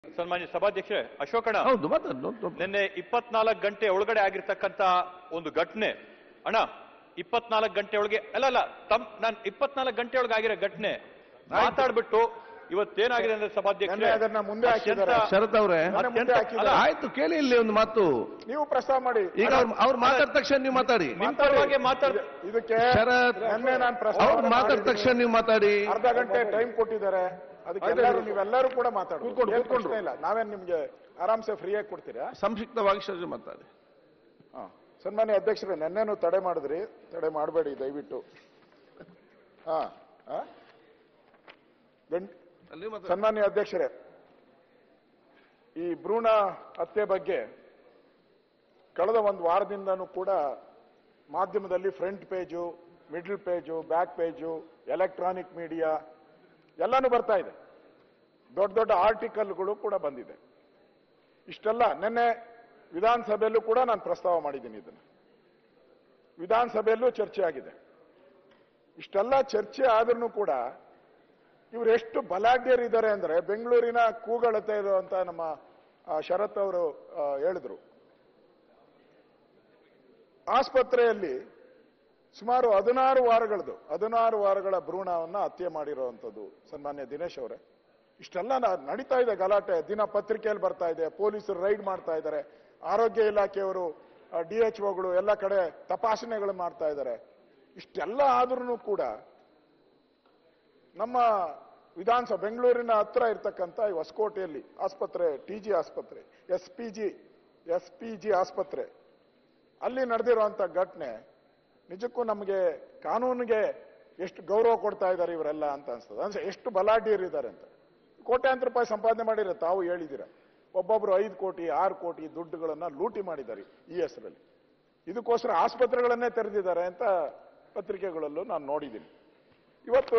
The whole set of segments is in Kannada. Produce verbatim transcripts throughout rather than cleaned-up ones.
ಸನ್ಮಾನ್ಯ ಸಭಾಧ್ಯಕ್ಷರೇ, ಅಶೋಕಣ್ಣ, ಹೌದು ಮಾತಾಡ. ನಿನ್ನೆ ಇಪ್ಪತ್ನಾಲ್ಕು ಗಂಟೆ ಒಳಗಡೆ ಆಗಿರ್ತಕ್ಕಂತ ಒಂದು ಘಟನೆ ಅಣ್ಣ, ಇಪ್ಪತ್ನಾಲ್ಕು ಗಂಟೆ ಒಳಗೆ ಅಲ್ಲ ಅಲ್ಲ ತಮ್ ನಾನು ಇಪ್ಪತ್ನಾಲ್ಕು ಗಂಟೆ ಒಳಗೆ ಆಗಿರೋ ಘಟನೆ ಮಾತಾಡ್ಬಿಟ್ಟು ಇವತ್ತೇನಾಗಿದೆ ಅಂದ್ರೆ ಸಭಾಧ್ಯಕ್ಷರೇ, ಅದನ್ನ ಮುಂದೆ ಹಾಕಿದ್ದಾರೆ. ಶರತ್ ಅವರೇ, ಆಯ್ತು ಕೇಳಿ ಇಲ್ಲಿ ಒಂದು ಮಾತು ನೀವು ಪ್ರಸ್ತಾವ ಮಾಡಿ. ಈಗ ಅವ್ರು ಮಾತಾಡಿದ ತಕ್ಷಣ ನೀವು ಮಾತಾಡಿ. ನಿಮ್ ಪರವಾಗಿ ಮಾತಾಡ್ ಇದಕ್ಕೆ ಶರತ್ ಅವ್ರು ಮಾತಾಡಿದ ತಕ್ಷಣ ನೀವು ಮಾತಾಡಿ. ಅರ್ಧ ಗಂಟೆ ಟೈಮ್ ಕೊಟ್ಟಿದ್ದಾರೆ. ಅದಕ್ಕೆ ನೀವೆಲ್ಲರೂ ಕೂಡ ಮಾತಾಡಿ. ಕೂತ್ಕೊಂಡು ಇಲ್ಲ, ನಾವೇನ್ ನಿಮ್ಗೆ ಆರಾಮ್ಸೆ ಫ್ರೀಯಾಗಿ ಕೊಡ್ತೀರಾ? ಸಂಕ್ಷಿಪ್ತವಾಗಿ ಶರತ್ ಮಾತಾಡಿ. ಹಾ, ಸನ್ಮಾನ್ಯ ಅಧ್ಯಕ್ಷರೇ, ನೆನ್ನೆನೂ ತಡೆ ಮಾಡಿದ್ರಿ, ತಡೆ ಮಾಡಬೇಡಿ ದಯವಿಟ್ಟು. ಹಾ ಸನ್ಮಾನ್ಯ ಅಧ್ಯಕ್ಷರೇ, ಈ ಭ್ರೂಣ ಹತ್ಯೆ ಬಗ್ಗೆ ಕಳೆದ ಒಂದು ವಾರದಿಂದನೂ ಕೂಡ ಮಾಧ್ಯಮದಲ್ಲಿ front page, middle page, back page, electronic media ಎಲ್ಲಾನು ಬರ್ತಾ ಇದೆ. ದೊಡ್ಡ ದೊಡ್ಡ ಆರ್ಟಿಕಲ್ಗಳು ಕೂಡ ಬಂದಿದೆ. ಇಷ್ಟೆಲ್ಲ ನಿನ್ನೆ ವಿಧಾನಸಭೆಯಲ್ಲೂ ಕೂಡ ನಾನು ಪ್ರಸ್ತಾವ ಮಾಡಿದ್ದೀನಿ. ಇದನ್ನು ವಿಧಾನಸಭೆಯಲ್ಲೂ ಚರ್ಚೆ ಆಗಿದೆ. ಇಷ್ಟೆಲ್ಲ ಚರ್ಚೆ ಆದ್ರೂ ಕೂಡ ಇವರು ಎಷ್ಟು ಬಲಾಢ್ಯರಿದ್ದಾರೆ ಅಂದ್ರೆ, ಬೆಂಗಳೂರಿನ ಕೂಗಳತೆ ಇರುವಂತ ನಮ್ಮ ಶರತ್ ಅವರು ಹೇಳಿದ್ರು, ಆಸ್ಪತ್ರೆಯಲ್ಲಿ ಸುಮಾರು ಹದಿನಾರು ವಾರಗಳದು ಹದಿನಾರು ವಾರಗಳ ಭ್ರೂಣವನ್ನ ಹತ್ಯೆ ಮಾಡಿರುವಂಥದ್ದು. ಸನ್ಮಾನ್ಯ ದಿನೇಶ್ ಅವರೇ, ಇಷ್ಟೆಲ್ಲ ನಡೀತಾ ಇದೆ ಗಲಾಟೆ, ದಿನ ಪತ್ರಿಕೆಯಲ್ಲಿ ಬರ್ತಾ ಇದೆ, ಪೊಲೀಸರು ರೈಡ್ ಮಾಡ್ತಾ ಇದ್ದಾರೆ, ಆರೋಗ್ಯ ಇಲಾಖೆಯವರು, ಡಿ ಎಚ್ ಒಗಳು ಎಲ್ಲ ಕಡೆ ತಪಾಸಣೆಗಳು ಮಾಡ್ತಾ ಇದ್ದಾರೆ. ಇಷ್ಟೆಲ್ಲ ಆದ್ರೂ ಕೂಡ ನಮ್ಮ ವಿಧಾನಸಭೆ ಬೆಂಗಳೂರಿನ ಹತ್ರ ಇರ್ತಕ್ಕಂಥ ಈ ಹೊಸಕೋಟೆಯಲ್ಲಿ ಆಸ್ಪತ್ರೆ, ಟಿ ಜಿ ಆಸ್ಪತ್ರೆ, S P G S P G ಆಸ್ಪತ್ರೆ ಅಲ್ಲಿ ನಡೆದಿರುವಂತ ಘಟನೆ ನಿಜಕ್ಕೂ ನಮಗೆ ಕಾನೂನಿಗೆ ಎಷ್ಟು ಗೌರವ ಕೊಡ್ತಾ ಇದ್ದಾರೆ ಇವರೆಲ್ಲ ಅಂತ ಅನ್ಸ್ತದೆ. ಅಂದ್ರೆ ಎಷ್ಟು ಬಲಾಢ್ಯರಿದ್ದಾರೆ ಅಂತ. ಕೋಟ್ಯಾಂತರ ರೂಪಾಯಿ ಸಂಪಾದನೆ ಮಾಡಿರ, ತಾವು ಹೇಳಿದಿರ. ಒಬ್ಬೊಬ್ರು ಐದು ಕೋಟಿ ಆರು ಕೋಟಿ ದುಡ್ಡುಗಳನ್ನ ಲೂಟಿ ಮಾಡಿದ್ದಾರೆ ಈ ಹೆಸರಲ್ಲಿ. ಇದಕ್ಕೋಸ್ಕರ ಆಸ್ಪತ್ರೆಗಳನ್ನೇ ತೆರೆದಿದ್ದಾರೆ ಅಂತ ಪತ್ರಿಕೆಗಳಲ್ಲೂ ನಾನು ನೋಡಿದ್ದೀನಿ. ಇವತ್ತು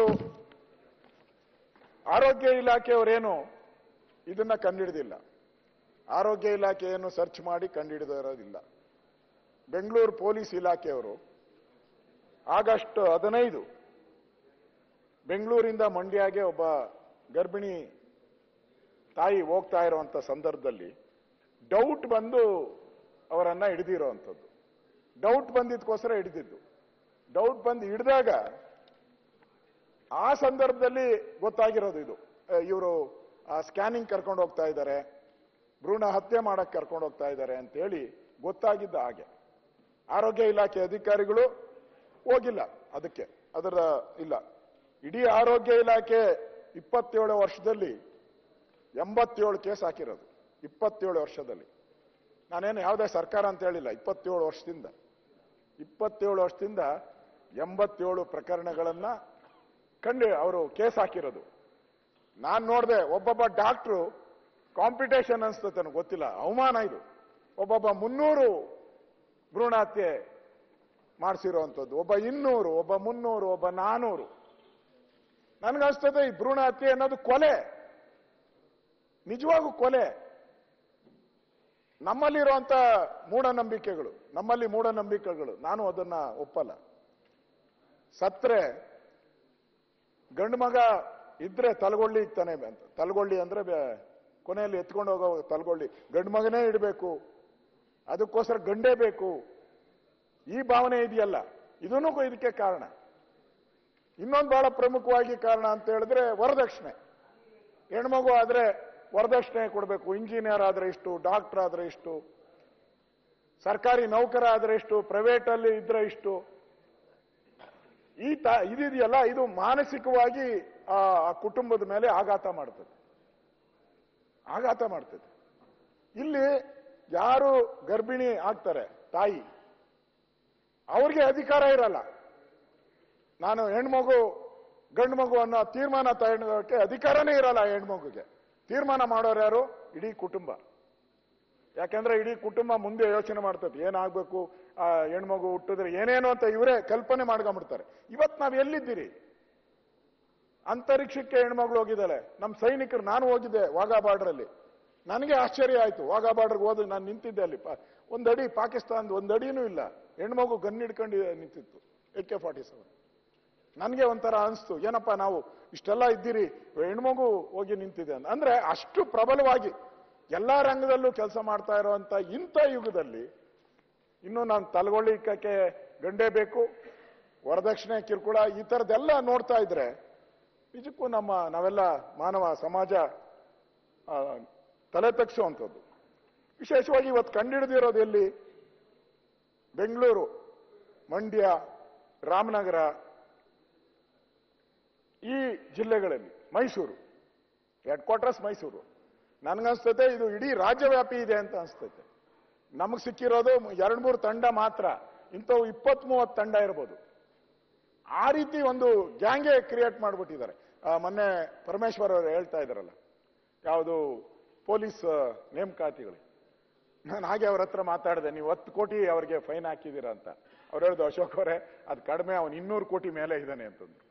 ಆರೋಗ್ಯ ಇಲಾಖೆಯವರೇನು ಇದನ್ನ ಕಂಡುಹಿಡಿದಿಲ್ಲ. ಆರೋಗ್ಯ ಇಲಾಖೆ ಏನು ಸರ್ಚ್ ಮಾಡಿ ಕಂಡುಹಿಡಿದಿರೋದಿಲ್ಲ. ಬೆಂಗಳೂರು ಪೊಲೀಸ್ ಇಲಾಖೆಯವರು ಆಗಸ್ಟ್ ಹದಿನೈದು ಬೆಂಗಳೂರಿಂದ ಮಂಡ್ಯಗೆ ಒಬ್ಬ ಗರ್ಭಿಣಿ ತಾಯಿ ಹೋಗ್ತಾ ಇರುವಂತ ಸಂದರ್ಭದಲ್ಲಿ ಡೌಟ್ ಬಂದು ಅವರನ್ನ ಹಿಡಿದಿರುವಂಥದ್ದು. ಡೌಟ್ ಬಂದಿದ್ದಕ್ಕೋಸ್ಕರ ಹಿಡಿದಿದ್ದು. ಡೌಟ್ ಬಂದು ಹಿಡಿದಾಗ ಆ ಸಂದರ್ಭದಲ್ಲಿ ಗೊತ್ತಾಗಿರೋದು ಇದು, ಇವರು ಸ್ಕ್ಯಾನಿಂಗ್ ಕರ್ಕೊಂಡು ಹೋಗ್ತಾ ಇದ್ದಾರೆ, ಭ್ರೂಣ ಹತ್ಯೆ ಮಾಡಕ್ ಕರ್ಕೊಂಡು ಹೋಗ್ತಾ ಇದ್ದಾರೆ ಅಂತ ಹೇಳಿ ಗೊತ್ತಾಗಿದ್ದ ಹಾಗೆ. ಆರೋಗ್ಯ ಇಲಾಖೆ ಅಧಿಕಾರಿಗಳು ಹೋಗಿಲ್ಲ ಅದಕ್ಕೆ, ಅದರ ಇಲ್ಲ. ಇಡೀ ಆರೋಗ್ಯ ಇಲಾಖೆ ಇಪ್ಪತ್ತೇಳು ವರ್ಷದಲ್ಲಿ ಎಂಬತ್ತೇಳು ಕೇಸ್ ಹಾಕಿರೋದು. ಇಪ್ಪತ್ತೇಳು ವರ್ಷದಲ್ಲಿ ನಾನೇನು ಯಾವುದೇ ಸರ್ಕಾರ ಅಂತ ಹೇಳಿಲ್ಲ. ಇಪ್ಪತ್ತೇಳು ವರ್ಷದಿಂದ ಇಪ್ಪತ್ತೇಳು ವರ್ಷದಿಂದ ಎಂಬತ್ತೇಳು ಪ್ರಕರಣಗಳನ್ನ ಕಂಡು ಅವರು ಕೇಸ್ ಹಾಕಿರೋದು. ನಾನ್ ನೋಡಿದೆ, ಒಬ್ಬೊಬ್ಬ ಡಾಕ್ಟ್ರು ಕಾಂಪಿಟೇಷನ್ ಅನ್ಸ್ತದೆ ಗೊತ್ತಿಲ್ಲ, ಅವಮಾನ ಇದು. ಒಬ್ಬೊಬ್ಬ ಮುನ್ನೂರು ಭ್ರೂಣ ಹತ್ಯೆ ಮಾಡಿಸಿರುವಂಥದ್ದು, ಒಬ್ಬ ಇನ್ನೂರು, ಒಬ್ಬ ಮುನ್ನೂರು, ಒಬ್ಬ ನಾನೂರು. ನನ್ಗನ್ಸ್ತದೆ ಈ ಭ್ರೂಣ ಹತ್ಯೆ ಅನ್ನೋದು ಕೊಲೆ, ನಿಜವಾಗೂ ಕೊಲೆ. ನಮ್ಮಲ್ಲಿರುವಂತ ಮೂಢನಂಬಿಕೆಗಳು, ನಮ್ಮಲ್ಲಿ ಮೂಢನಂಬಿಕೆಗಳು, ನಾನು ಅದನ್ನ ಒಪ್ಪಲ್ಲ. ಸತ್ರೆ ಗಂಡು ಮಗ ಇದ್ರೆ ತಲಗೊಳ್ಳಿ ಇತ್ತಾನೆ ಅಂತ. ತಲಗೊಳ್ಳಿ ಅಂದ್ರೆ ಕೊನೆಯಲ್ಲಿ ಎತ್ಕೊಂಡು ಹೋಗೋ ತಲಗೊಳ್ಳಿ, ಗಂಡು ಮಗನೇ ಇಡಬೇಕು, ಅದಕ್ಕೋಸ್ಕರ ಗಂಡೇ ಬೇಕು, ಈ ಭಾವನೆ ಇದೆಯಲ್ಲ, ಇದನ್ನು ಇದಕ್ಕೆ ಕಾರಣ. ಇನ್ನೊಂದು ಬಹಳ ಪ್ರಮುಖವಾಗಿ ಕಾರಣ ಅಂತ ಹೇಳಿದ್ರೆ ವರದಕ್ಷಿಣೆ. ಹೆಣ್ಮಗು ಆದ್ರೆ ವರದಕ್ಷಿಣೆ ಕೊಡಬೇಕು. ಇಂಜಿನಿಯರ್ ಆದ್ರೆ ಇಷ್ಟು, ಡಾಕ್ಟರ್ ಆದ್ರೆ ಇಷ್ಟು, ಸರ್ಕಾರಿ ನೌಕರ ಆದ್ರೆ ಇಷ್ಟು, ಪ್ರೈವೇಟ್ ಅಲ್ಲಿ ಇದ್ರೆ ಇಷ್ಟು. ಈ ತ ಇದೆಯಲ್ಲ, ಇದು ಮಾನಸಿಕವಾಗಿ ಆ ಕುಟುಂಬದ ಮೇಲೆ ಆಘಾತ ಮಾಡ್ತದೆ, ಆಘಾತ ಮಾಡ್ತದೆ. ಇಲ್ಲಿ ಯಾರು ಗರ್ಭಿಣಿ ಆಗ್ತಾರೆ ತಾಯಿ, ಅವ್ರಿಗೆ ಅಧಿಕಾರ ಇರಲ್ಲ. ನಾನು ಹೆಣ್ಮಗು ಗಂಡು ಮಗು ಅನ್ನೋ ತೀರ್ಮಾನ ತಗೊಳ್ಳೋಕೆ ಅಧಿಕಾರನೇ ಇರಲ್ಲ ಹೆಣ್ಮಗುಗೆ. ತೀರ್ಮಾನ ಮಾಡೋರು ಯಾರು? ಇಡೀ ಕುಟುಂಬ. ಯಾಕಂದ್ರೆ ಇಡೀ ಕುಟುಂಬ ಮುಂದೆ ಯೋಚನೆ ಮಾಡ್ತದೆ, ಏನಾಗ್ಬೇಕು, ಆ ಹೆಣ್ಮಗು ಹುಟ್ಟಿದ್ರೆ ಏನೇನು ಅಂತ ಇವರೇ ಕಲ್ಪನೆ ಮಾಡ್ಕೊಂಡ್ಬಿಡ್ತಾರೆ. ಇವತ್ತು ನಾವ್ ಎಲ್ಲಿದ್ದೀರಿ? ಅಂತರಿಕ್ಷಕ್ಕೆ ಹೆಣ್ಮಗಳು ಹೋಗಿದ್ದಾಳೆ. ನಮ್ಮ ಸೈನಿಕರು, ನಾನು ಹೋಗಿದ್ದೆ ವಾಘಾ ಬಾರ್ಡರ್ ಅಲ್ಲಿ, ನನಗೆ ಆಶ್ಚರ್ಯ ಆಯ್ತು. ವಾಘಾ ಬಾರ್ಡರ್ಗೆ ಹೋದ ನಾನು ನಿಂತಿದ್ದೆ ಅಲ್ಲಿ, ಒಂದಡಿ ಪಾಕಿಸ್ತಾನದ ಒಂದಡಿನೂ ಇಲ್ಲ, ಹೆಣ್ಮಗು ಗನ್ ಹಿಡ್ಕೊಂಡು ನಿಂತಿತ್ತು, ಎ ಕೆ ಫಾರ್ಟಿ ಸೆವೆನ್. ನನಗೆ ಒಂಥರ ಅನಿಸ್ತು, ಏನಪ್ಪ ನಾವು ಇಷ್ಟೆಲ್ಲ ಇದ್ದೀರಿ, ಹೆಣ್ಮಗು ಹೋಗಿ ನಿಂತಿದೆ ಅಂತ. ಅಂದ್ರೆ ಅಷ್ಟು ಪ್ರಬಲವಾಗಿ ಎಲ್ಲಾ ರಂಗದಲ್ಲೂ ಕೆಲಸ ಮಾಡ್ತಾ ಇರುವಂತ ಇಂಥ ಯುಗದಲ್ಲಿ ಇನ್ನು ನಾನು ತಲೆಗೊಳ್ಳಿ ಇಕ್ಕಕ್ಕೆ ಗಂಡೇ ಬೇಕು, ವರದಕ್ಷಿಣೆ ಕಿರುಕುಳ ಈ ಥರದ್ದೆಲ್ಲ ನೋಡ್ತಾ ಇದ್ರೆ ನಿಜಕ್ಕೂ ನಮ್ಮ ನಾವೆಲ್ಲ ಮಾನವ ಸಮಾಜ ಆ, ತಲೆ ತಗ್ಸುವಂಥದ್ದು. ವಿಶೇಷವಾಗಿ ಇವತ್ತು ಕಂಡುಹಿಡಿದಿರೋದು ಎಲ್ಲಿ? ಬೆಂಗಳೂರು, ಮಂಡ್ಯ, ರಾಮನಗರ ಈ ಜಿಲ್ಲೆಗಳಲ್ಲಿ, ಮೈಸೂರು ಹೆಡ್ ಕ್ವಾರ್ಟರ್ಸ್ ಮೈಸೂರು. ನನಗನ್ಸ್ತೈತೆ ಇದು ಇಡೀ ರಾಜ್ಯವ್ಯಾಪಿ ಇದೆ ಅಂತ ಅನ್ಸ್ತೈತೆ. ನಮಗೆ ಸಿಕ್ಕಿರೋದು ಎರಡು ಮೂರು ತಂಡ ಮಾತ್ರ, ಇಂಥವು ಇಪ್ಪತ್ತ್ ಮೂವತ್ತು ತಂಡ ಇರ್ಬೋದು. ಆ ರೀತಿ ಒಂದು ಗ್ಯಾಂಗೇ ಕ್ರಿಯೇಟ್ ಮಾಡಿಬಿಟ್ಟಿದ್ದಾರೆ. ಮೊನ್ನೆ ಪರಮೇಶ್ವರ್ ಅವರು ಹೇಳ್ತಾ ಇದ್ದಾರಲ್ಲ, ಯಾವುದು ಪೊಲೀಸ್ ನೇಮಕಾತಿಗಳು. ನಾನು ಹಾಗೆ ಅವ್ರ ಹತ್ರ ಮಾತಾಡಿದೆ, ನೀವು ಹತ್ತು ಕೋಟಿ ಅವ್ರಿಗೆ ಫೈನ್ ಹಾಕಿದ್ದೀರಾ ಅಂತ. ಅವ್ರು ಹೇಳಿದ್ರು, ಅಶೋಕ್ ಅವರೇ ಅದು ಕಡಿಮೆ, ಅವನು ಇನ್ನೂರು ಕೋಟಿ ಮೇಲೆ ಇದ್ದಾನೆ ಅಂತಂದ್ರು.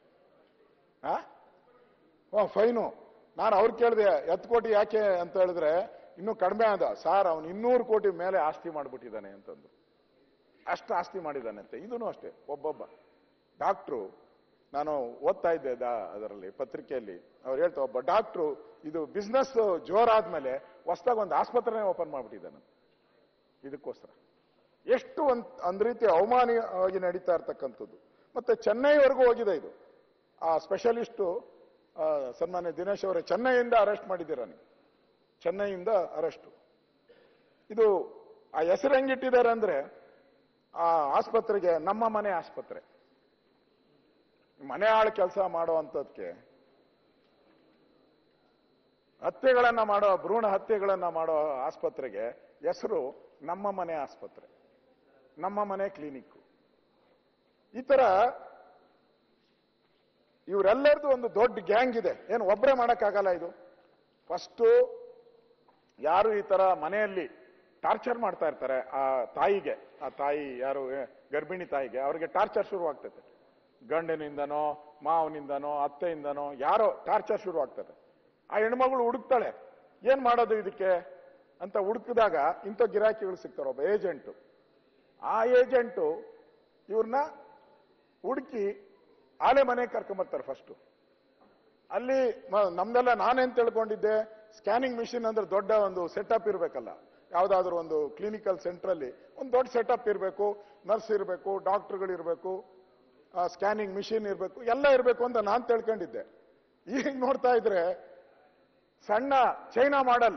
ಆ ಫೈನು ನಾನು ಅವ್ರು ಕೇಳಿದೆ, ಹತ್ತು ಕೋಟಿ ಯಾಕೆ ಅಂತ ಹೇಳಿದ್ರೆ ಇನ್ನೂ ಕಡಿಮೆ ಆದ ಸಾರ್, ಅವನು ಇನ್ನೂರು ಕೋಟಿ ಮೇಲೆ ಆಸ್ತಿ ಮಾಡಿಬಿಟ್ಟಿದ್ದಾನೆ ಅಂತಂದು. ಅಷ್ಟು ಆಸ್ತಿ ಮಾಡಿದ್ದಾನೆ ಅಂತ. ಇದೂ ಅಷ್ಟೇ, ಒಬ್ಬೊಬ್ಬ ಡಾಕ್ಟ್ರು, ನಾನು ಓದ್ತಾ ಇದ್ದೆ ಅದರಲ್ಲಿ ಪತ್ರಿಕೆಯಲ್ಲಿ, ಅವ್ರು ಹೇಳ್ತಾ ಒಬ್ಬ ಡಾಕ್ಟ್ರು ಇದು ಬಿಸ್ನೆಸ್ ಜೋರಾದ್ಮೇಲೆ ಹೊಸದಾಗಿ ಒಂದು ಆಸ್ಪತ್ರೆನೇ ಓಪನ್ ಮಾಡ್ಬಿಟ್ಟಿದ್ದಾನೆ ಇದಕ್ಕೋಸ್ಕರ. ಎಷ್ಟು ಒಂದ್ ಒಂದ್ ರೀತಿ ಅವಮಾನವಾಗಿ ನಡೀತಾ ಇರ್ತಕ್ಕಂಥದ್ದು. ಮತ್ತೆ ಚೆನ್ನೈವರೆಗೂ ಹೋಗಿದೆ ಇದು. ಆ ಸ್ಪೆಷಲಿಸ್ಟು ಸನ್ಮಾನ್ಯ ದಿನೇಶ್ ಅವರೇ ಚೆನ್ನೈಯಿಂದ ಅರೆಸ್ಟ್ ಮಾಡಿದ್ದೀರ ನೀವು, ಚೆನ್ನೈಯಿಂದ ಅರೆಸ್ಟು. ಇದು ಆ ಹೆಸರು ಹೆಂಗಿಟ್ಟಿದ್ದಾರೆ ಅಂದ್ರೆ ಆ ಆಸ್ಪತ್ರೆಗೆ ನಮ್ಮ ಮನೆ ಆಸ್ಪತ್ರೆ. ಮನೆ ಆಳು ಕೆಲಸ ಮಾಡುವಂಥದ್ಕೆ, ಹತ್ಯೆಗಳನ್ನ ಮಾಡೋ, ಭ್ರೂಣ ಹತ್ಯೆಗಳನ್ನ ಮಾಡೋ ಆಸ್ಪತ್ರೆಗೆ ಹೆಸರು ನಮ್ಮ ಮನೆ ಆಸ್ಪತ್ರೆ, ನಮ್ಮ ಮನೆ ಕ್ಲಿನಿಕ್. ಈ ತರ ಇವರೆಲ್ಲರದು ಒಂದು ದೊಡ್ಡ ಗ್ಯಾಂಗ್ ಇದೆ. ಏನು ಒಬ್ಬರೇ ಮಾಡಕ್ಕಾಗಲ್ಲ ಇದು. ಫಸ್ಟು ಯಾರು ಈ ತರ ಮನೆಯಲ್ಲಿ ಟಾರ್ಚರ್ ಮಾಡ್ತಾ ಇರ್ತಾರೆ ಆ ತಾಯಿಗೆ, ಆ ತಾಯಿ ಯಾರು ಗರ್ಭಿಣಿ ತಾಯಿಗೆ, ಅವ್ರಿಗೆ ಟಾರ್ಚರ್ ಶುರುವಾಗ್ತೈತೆ. ಗಂಡನಿಂದನೋ ಮಾವನಿಂದನೋ ಅತ್ತೆಯಿಂದನೋ ಯಾರೋ ಟಾರ್ಚರ್ ಶುರು ಆಗ್ತದೆ. ಆ ಹೆಣ್ಮಗಳು ಹುಡುಕ್ತಾಳೆ, ಏನ್ ಮಾಡೋದು ಇದಕ್ಕೆ ಅಂತ ಹುಡುಕಿದಾಗ ಇಂಥ ಗಿರಾಕಿಗಳು ಸಿಗ್ತಾರೆ. ಒಬ್ಬ ಏಜೆಂಟು, ಆ ಏಜೆಂಟು ಇವ್ರನ್ನ ಹುಡುಕಿ ಆಲೆ ಮನೆಗೆ ಕರ್ಕೊಂಬರ್ತಾರೆ. ಫಸ್ಟು ಅಲ್ಲಿ ನಮ್ದೆಲ್ಲ ನಾನೇನ್ ತಿಳ್ಕೊಂಡಿದ್ದೆ, ಸ್ಕ್ಯಾನಿಂಗ್ ಮಿಷಿನ್ ಅಂದ್ರೆ ದೊಡ್ಡ ಒಂದು ಸೆಟಪ್ ಇರಬೇಕಲ್ಲ, ಯಾವ್ದಾದ್ರು ಒಂದು ಕ್ಲಿನಿಕಲ್ ಸೆಂಟ್ರಲ್ಲಿ ಒಂದು ದೊಡ್ಡ ಸೆಟಪ್ ಇರಬೇಕು, ನರ್ಸ್ ಇರಬೇಕು, ಡಾಕ್ಟರ್ಗಳು ಇರಬೇಕು, ಸ್ಕ್ಯಾನಿಂಗ್ ಮಿಷಿನ್ ಇರಬೇಕು, ಎಲ್ಲ ಇರಬೇಕು ಅಂತ ನಾನು ತಿಳ್ಕೊಂಡಿದ್ದೆ. ಈಗ ನೋಡ್ತಾ ಇದ್ರೆ ಸಣ್ಣ ಚೈನಾ ಮಾಡೆಲ್,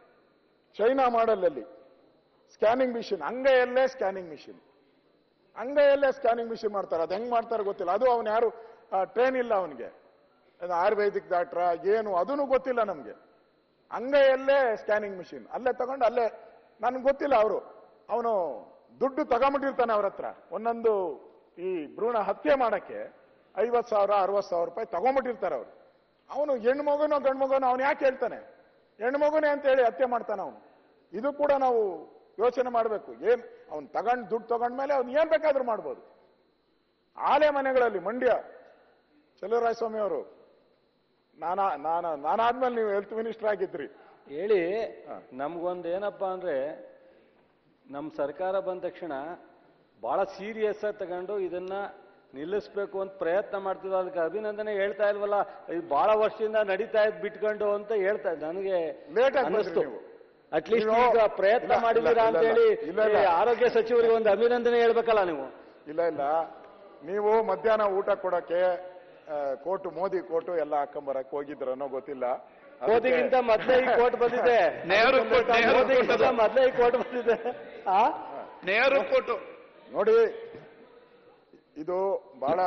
ಚೈನಾ ಮಾಡೆಲ್ ಅಲ್ಲಿ ಸ್ಕ್ಯಾನಿಂಗ್ ಮಿಷಿನ್, ಅಂಗೈಯಲ್ಲೇ ಸ್ಕ್ಯಾನಿಂಗ್ ಮಿಷಿನ್, ಅಂಗೈಯಲ್ಲೇ ಸ್ಕ್ಯಾನಿಂಗ್ ಮಿಷಿನ್ ಮಾಡ್ತಾರೆ. ಅದು ಹೆಂಗ್ ಮಾಡ್ತಾರೆ ಗೊತ್ತಿಲ್ಲ. ಅದು ಅವನು ಯಾರು ಟ್ರೈನ್ ಇಲ್ಲ ಅವನಿಗೆ, ಆಯುರ್ವೇದಿಕ್ ಡಾಕ್ಟ್ರ ಏನು ಅದನ್ನು ಗೊತ್ತಿಲ್ಲ ನಮ್ಗೆ. ಅಂಗೈಯಲ್ಲೇ ಸ್ಕ್ಯಾನಿಂಗ್ ಮಿಷಿನ್ ಅಲ್ಲೇ ತಗೊಂಡು ಅಲ್ಲೇ, ನನ್ಗೆ ಗೊತ್ತಿಲ್ಲ. ಅವರು ಅವನು ದುಡ್ಡು ತಗೊಂಬಿಟ್ಟಿರ್ತಾನೆ ಅವ್ರ ಹತ್ರ. ಒಂದೊಂದು ಈ ಭ್ರೂಣ ಹತ್ಯೆ ಮಾಡಕ್ಕೆ ಐವತ್ ಸಾವಿರ ಅರವತ್ ಸಾವಿರ ರೂಪಾಯಿ ತಗೊಂಬಿಟ್ಟಿರ್ತಾರೆ ಅವರು. ಅವನು ಹೆಣ್ಣು ಮಗುನೋ ಗಂಡು ಮಗುನೋ ಅವನು ಯಾಕೆ ಹೇಳ್ತಾನೆ, ಹೆಣ್ಣು ಮಗುನೇ ಅಂತ ಹೇಳಿ ಹತ್ಯೆ ಮಾಡ್ತಾನೆ ಅವನು. ಇದು ಕೂಡ ನಾವು ಯೋಚನೆ ಮಾಡಬೇಕು. ಏನ್ ಅವ್ನು ತಗೊಂಡು ದುಡ್ಡು ತಗೊಂಡ್ಮೇಲೆ ಅವ್ನು ಏನ್ ಬೇಕಾದ್ರೂ ಮಾಡ್ಬೋದು. ಆಲೆ ಮನೆಗಳಲ್ಲಿ ಮಂಡ್ಯ ಚಲುವರಾಯಸ್ವಾಮಿ ಅವರು, ನಾನಾ ನಾನ ನಾನಾದ್ಮೇಲೆ ನೀವು ಹೆಲ್ತ್ ಮಿನಿಸ್ಟರ್ ಆಗಿದ್ರಿ ಹೇಳಿ. ನಮ್ಗೊಂದು ಏನಪ್ಪಾ ಅಂದ್ರೆ, ನಮ್ಮ ಸರ್ಕಾರ ಬಂದ ತಕ್ಷಣ ಬಹಳ ಸೀರಿಯಸ್ ಆಗಿ ತಗೊಂಡು ಇದನ್ನ ನಿಲ್ಲಿಸ್ಬೇಕು ಅಂತ ಪ್ರಯತ್ನ ಮಾಡ್ತಿದ್ರು. ಅದಕ್ಕೆ ಅಭಿನಂದನೆ ಹೇಳ್ತಾ ಇಲ್ವಲ್ಲ, ಇದು ಬಹಳ ವರ್ಷದಿಂದ ನಡೀತಾ ಇದ್ ಬಿಟ್ಕೊಂಡು ಅಂತ ಹೇಳ್ತಾ ನನಗೆ ಲೇಟ್ ಅನ್ನಿಸ್ತು. ನೀವು ಅಟ್ಲೀಸ್ಟ್ ಈಗ ಪ್ರಯತ್ನ ಮಾಡಿದ್ದೀರಾ ಅಂತ ಹೇಳಿ ಆರೋಗ್ಯ ಸಚಿವರಿಗೆ ಒಂದು ಅಭಿನಂದನೆ ಹೇಳ್ಬೇಕಲ್ಲ ನೀವು. ಇಲ್ಲ ಇಲ್ಲ, ನೀವು ಮಧ್ಯಾಹ್ನ ಊಟ ಕೊಡಕ್ಕೆ ಕೋಟು, ಮೋದಿ ಕೋಟು ಎಲ್ಲ ಹಾಕೊಂಬರಕ್ಕೆ ಹೋಗಿದ್ರನೋ ಗೊತ್ತಿಲ್ಲ. ಮೋದಿಗಿಂತ ಮೊದಲೇ ಈ ಕೋಟ್ ಬಂದಿದೆ, ಮೋದಿಗಿಂತ ಮೊದಲೇ ಈ ಕೋಟ್ ಬಂದಿದೆ. ಆ ನೆಹರು ಕೋಟು ನೋಡಿ, ಇದು ಬಹಳ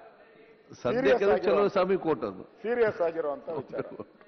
ಸದ್ಯಕ್ಕೆ ಸ್ವಾಮಿ ಕೋಟ್, ಅದು ಸೀರಿಯಸ್ ಆಗಿರುವಂತ ವಿಚಾರ.